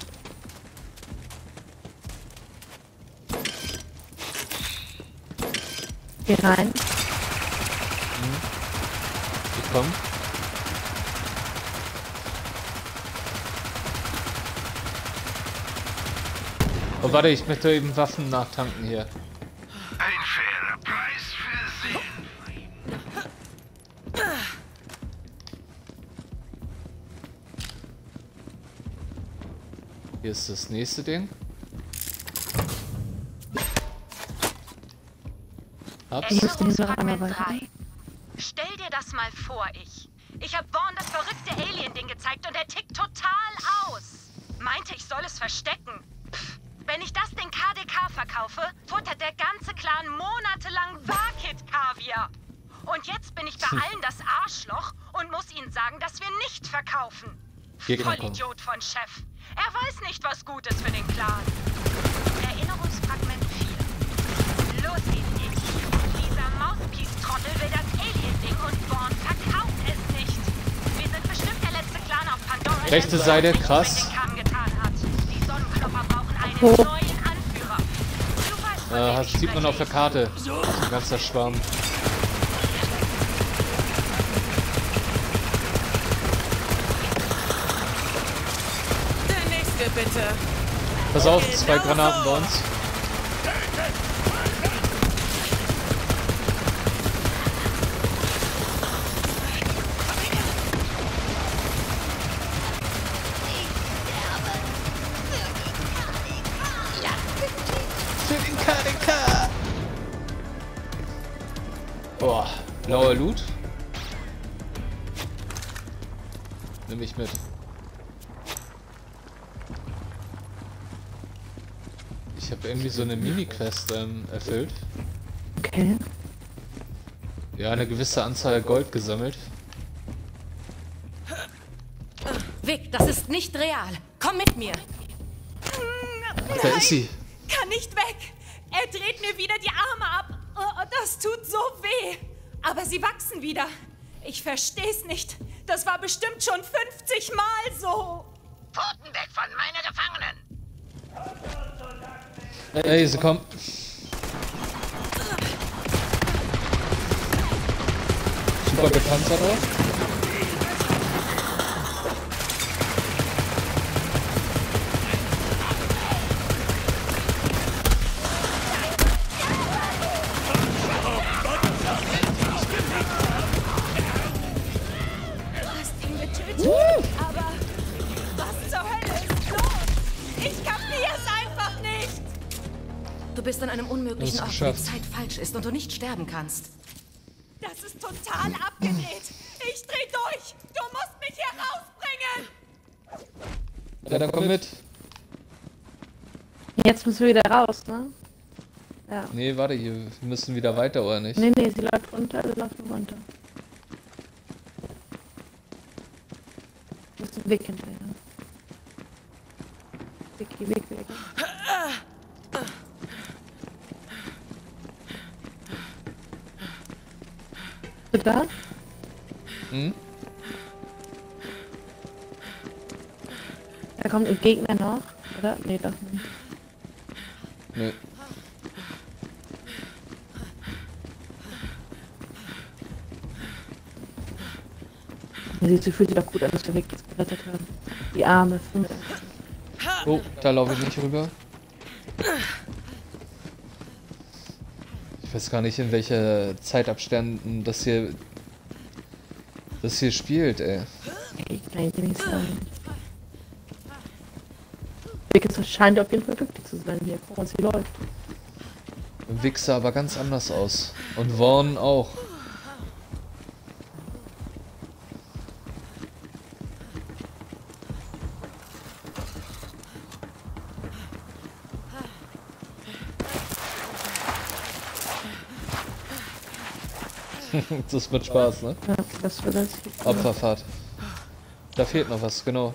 S2: Geh rein.
S3: Hm. Ich komm. Oh, warte, ich möchte eben Waffen nachtanken hier.
S8: Ein fairer Preis für Sie.
S3: Hier ist das nächste Ding. Hab's.
S1: Erinnerungsfragment drei. Stell dir das mal vor, ich. Ich hab Vaughn das verrückte Alien-Ding gezeigt und er tickt total aus. Meinte, ich soll es verstecken. Pff, wenn ich das Ding K D K verkaufe, futtert der ganze Clan monatelang Vakit-Kaviar. Und jetzt bin ich bei allen das Arschloch und muss ihnen sagen, dass wir nicht verkaufen. Vollidiot von Chef. Er weiß nicht, was gut ist für den Clan. Erinnerungsfragment vier. Los geht's, ich. Dieser Mouthpiece-Trottel will das Alien-Ding und Vaughn verkauft es nicht. Wir sind bestimmt der letzte Clan auf Pandora.
S3: Rechte Seite, krass.
S1: Die Sonnenklopper brauchen einen neuen Anführer. Du weißt,
S3: Äh, das sieht man auf der Karte. Ein ganzer Schwarm.
S10: Der nächste, bitte.
S3: Pass auf, zwei Granaten bei uns. Für den K D K! Boah, blauer Loot. Nimm ich mit. Ich habe irgendwie so eine Mini-Quest ähm, erfüllt.
S2: Okay.
S3: Ja, eine gewisse Anzahl Gold gesammelt.
S5: Vic, das ist nicht real. Komm mit mir.
S3: Ach, da ist sie.
S12: kann nicht weg. Er dreht mir wieder die Arme ab. Oh, das tut so weh. Aber sie wachsen wieder. Ich versteh's nicht. Das war bestimmt schon fünfzig Mal so.
S1: Pfoten weg von meiner Gefangenen.
S3: Ey, sie kommen. Super gepanzert auch.
S12: Aber was zur Hölle ist los? Ich kapier's einfach nicht.
S5: Du bist an einem unmöglichen
S3: Das
S5: Ort,
S3: ist
S5: wo die
S3: geschafft.
S5: Zeit falsch ist und du nicht sterben kannst.
S12: Das ist total abgedreht. Ich dreh durch. Du musst mich hier rausbringen.
S3: Ja, dann komm mit.
S2: Jetzt müssen wir wieder raus, ne? Ja.
S3: Nee, warte, hier, wir müssen wieder weiter, oder nicht?
S2: Nee, nee, sie läuft runter, wir laufen runter. Das ist ein Weg hinterher. Wiki, Weg, Weg. Bist du da?
S3: Hm?
S2: Da kommt ein Gegner noch, oder? Nee, doch nicht.
S3: Nö.
S2: Sie, sie fühlt sich doch gut an, dass wir Weg jetzt gerettet haben. Die Arme.
S3: Oh, da laufe ich nicht rüber. Ich weiß gar nicht, in welcher Zeitabständen das hier das hier spielt, ey.
S2: Ich kann dir nicht sagen. Wickes scheint auf jeden Fall glücklich zu sein hier. Guck mal, sie läuft.
S3: Wichser aber ganz anders aus. Und Vaughn auch. Das wird Spaß, ne?
S2: Ja, das wird das.
S3: Opferfahrt. Da fehlt noch was, genau.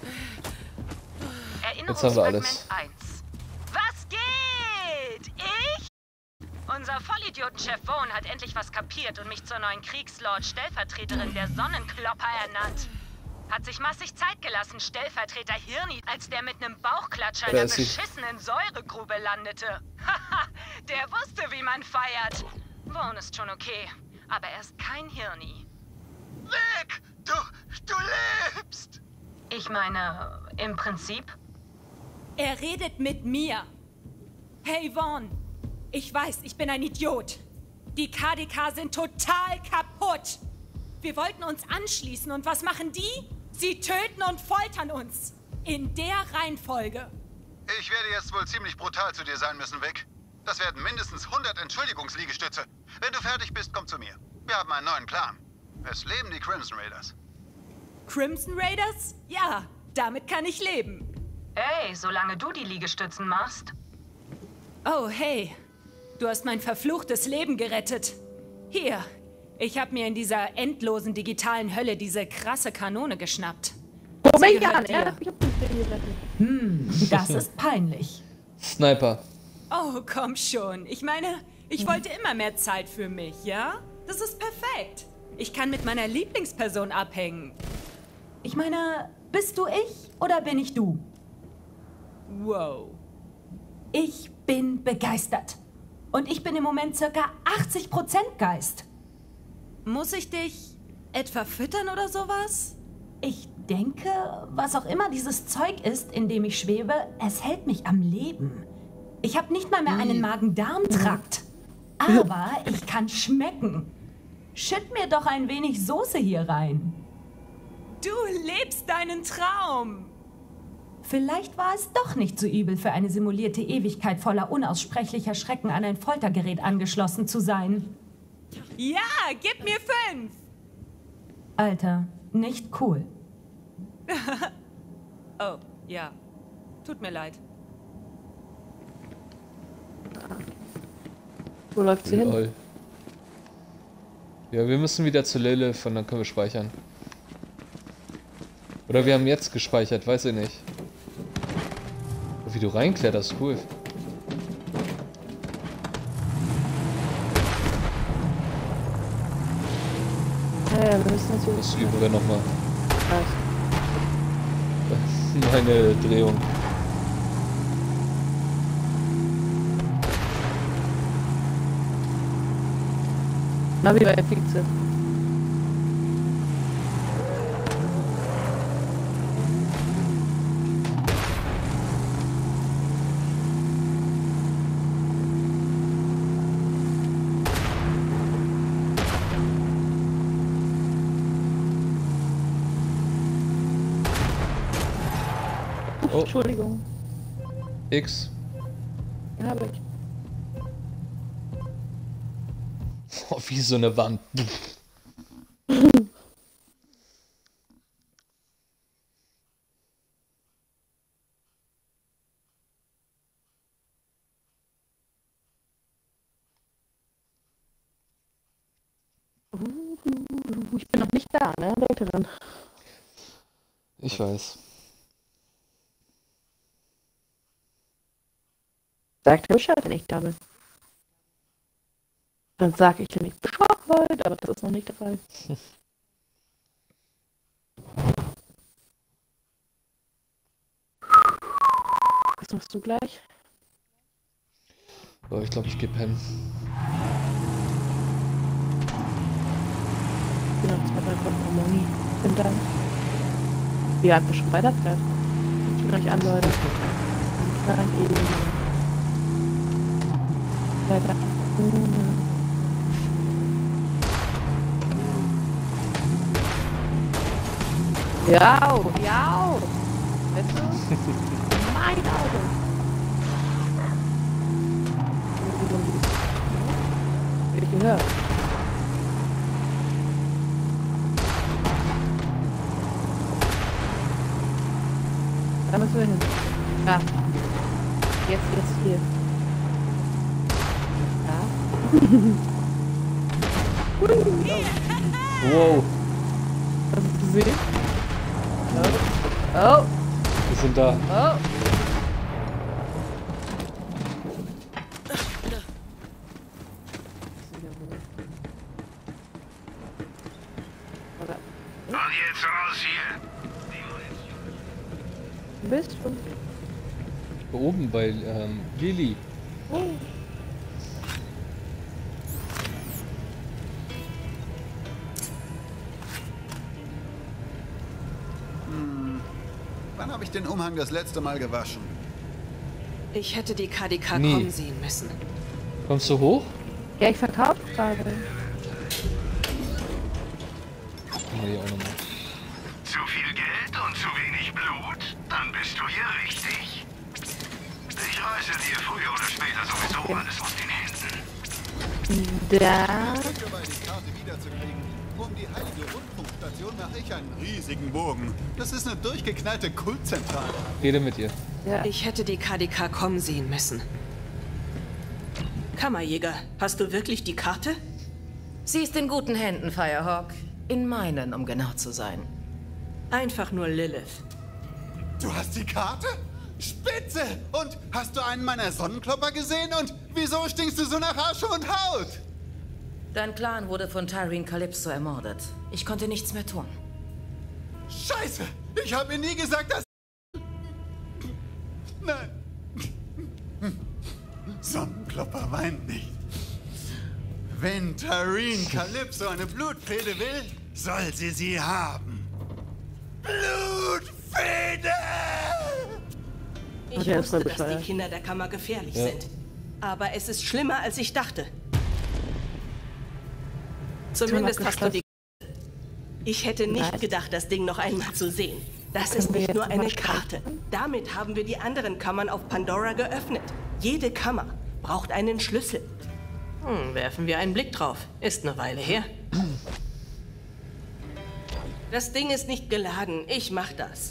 S3: Jetzt haben wir alles.
S11: eins. Was geht? Ich? Unser Vollidiotenchef Vaughn hat endlich was kapiert und mich zur neuen Kriegslord-Stellvertreterin der Sonnenklopper ernannt. Hat sich massig Zeit gelassen, Stellvertreter Hirni, als der mit einem Bauchklatscher in
S3: Da
S11: der
S3: ist sie.
S11: beschissenen Säuregrube landete. Haha, der wusste, wie man feiert. Vaughn ist schon okay, aber er ist kein Hirni.
S8: Weg! Du, du lebst!
S11: Ich meine, im Prinzip.
S12: Er redet mit mir. Hey Vaughn, ich weiß, ich bin ein Idiot. Die K D K sind total kaputt. Wir wollten uns anschließen und was machen die? Sie töten und foltern uns. In der Reihenfolge.
S9: Ich werde jetzt wohl ziemlich brutal zu dir sein müssen, Vic. Das werden mindestens hundert Entschuldigungsliegestütze. Wenn du fertig bist, komm zu mir. Wir haben einen neuen Plan. Es leben die Crimson Raiders.
S12: Crimson Raiders? Ja, damit kann ich leben.
S11: Ey, solange du die Liegestützen machst.
S12: Oh, hey. Du hast mein verfluchtes Leben gerettet. Hier, ich habe mir in dieser endlosen digitalen Hölle diese krasse Kanone geschnappt.
S2: Oh
S12: Sie
S2: mein
S12: gehört
S2: Gott,
S12: dir.
S2: er hat mich auf den Film gerettet.
S12: Hm, das ist peinlich.
S3: Sniper.
S12: Oh, komm schon. Ich meine, ich wollte immer mehr Zeit für mich, ja? Das ist perfekt. Ich kann mit meiner Lieblingsperson abhängen. Ich meine, bist du ich oder bin ich du? Wow. Ich bin begeistert. Und ich bin im Moment circa achtzig Prozent Geist. Muss ich dich etwa füttern oder sowas? Ich denke, was auch immer dieses Zeug ist, in dem ich schwebe, es hält mich am Leben. Ich habe nicht mal mehr einen Magen-Darm-Trakt. Aber ich kann schmecken. Schütt mir doch ein wenig Soße hier rein. Du lebst deinen Traum. Vielleicht war es doch nicht so übel, für eine simulierte Ewigkeit voller unaussprechlicher Schrecken an ein Foltergerät angeschlossen zu sein. Ja, gib mir fünf. Alter, nicht cool. Oh, ja. Tut mir leid.
S2: Wo läuft sie hin?
S3: Lol. Ja, wir müssen wieder zu Lilith und dann können wir speichern. Oder wir haben jetzt gespeichert, weiß ich nicht. Oh, wie du reinkletterst, cool.
S2: Ja, ja, wir müssen jetzt hier...
S3: Das üben wir nochmal.
S2: Was?
S3: Meine Drehung.
S2: Na, wie bei Fixe.
S3: Oh.
S2: Entschuldigung.
S3: X.
S2: Ja, hab ich.
S3: Oh, wie so eine Wand.
S2: Ich bin noch nicht da, ne? Leute dran.
S3: Ich weiß.
S2: Sagt Bescheid, wenn ich da bin. Dann sag ich dir nicht Bescheid, aber das ist noch nicht der Fall. Was machst du gleich?
S3: Oh, ich glaube, ich geh pennen.
S2: Ich bin noch zwei, drei Wochen Harmonie. Vielen Dank. Wie hat schon weiterfährt? Ich bin euch an, Leute. Nein, eben. Leider. Ja, ja. Weißt du? Mein Auto. Ich gehört. Da müssen wir hin. Ja. Jetzt, jetzt hier.
S3: Wow.
S2: Hast du es gesehen? Oh. Oh.
S3: Wir sind da.
S2: Oh.
S8: Und jetzt raus hier.
S2: Wo bist du?
S3: Oben bei ähm, Lili.
S2: Oh.
S9: Wann habe ich den Umhang das letzte Mal gewaschen?
S7: Ich hätte die K D K
S3: Nie.
S7: kommen sehen müssen.
S3: Kommst du hoch?
S2: Ja, ich verkaufe gerade.
S3: Gucken wir hier auch nochmal.
S8: Zu viel Geld und zu wenig Blut? Dann bist du hier richtig. Ich reiße dir früher oder später sowieso alles aus den Händen.
S2: Da.
S9: Dabei die Karte wiederzukriegen. Um die heilige Rundfunkstation mache ich einen riesigen Bogen. Das ist eine durchgeknallte Kultzentrale.
S3: Rede mit ihr.
S2: Ja.
S7: Ich hätte die K D K kommen sehen müssen. Kammerjäger, hast du wirklich die Karte?
S5: Sie ist in guten Händen, Firehawk. In meinen, um genau zu sein.
S7: Einfach nur Lilith.
S9: Du hast die Karte? Spitze! Und hast du einen meiner Sonnenklopper gesehen? Und wieso stinkst du so nach Asche und Haut?
S5: Dein Clan wurde von Tyreen Calypso ermordet. Ich konnte nichts mehr tun.
S9: Scheiße! Ich habe mir nie gesagt, dass... Nein. Sonnenklopper weint nicht. Wenn Tyreen Calypso eine Blutfehde will, soll sie sie haben. Blutfehde!
S7: Ich
S2: Der ist
S7: wusste,
S2: voll
S7: dass die
S2: bescheuert.
S7: Kinder der Kammer gefährlich
S3: Ja.
S7: sind. Aber es ist schlimmer, als ich dachte. Zumindest hast du die... Ich hätte nicht
S2: Was?
S7: gedacht, das Ding noch einmal zu sehen. Das ist
S2: Können wir
S7: nicht
S2: jetzt
S7: nur
S2: noch
S7: eine
S2: mal
S7: Karte. Damit haben wir die anderen Kammern auf Pandora geöffnet. Jede Kammer braucht einen Schlüssel. Hm, werfen wir einen Blick drauf. Ist eine Weile her. Das Ding ist nicht geladen. Ich mach das.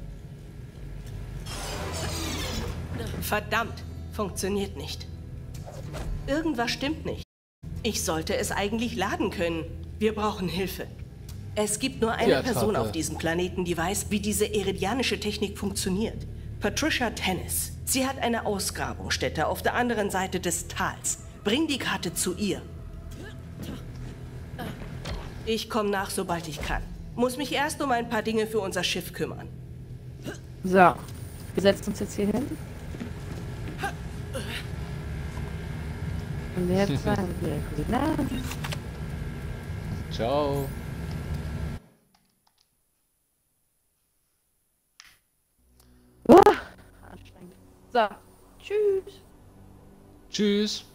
S7: Verdammt, funktioniert nicht. Irgendwas stimmt nicht. Ich sollte es eigentlich laden können. Wir brauchen Hilfe. Es gibt nur eine
S3: Ja,
S7: Person
S3: Tate.
S7: auf diesem Planeten, die weiß, wie diese iridianische Technik funktioniert. Patricia Tennis. Sie hat eine Ausgrabungsstätte auf der anderen Seite des Tals. Bring die Karte zu ihr. Ich komme nach, sobald ich kann. Muss mich erst um ein paar Dinge für unser Schiff kümmern.
S2: So, wir setzen uns jetzt hier hin. Und jetzt sagen wir guten Abend.
S3: Ciao.
S2: Uh, anstrengend. So, tschüss.
S3: Tschüss.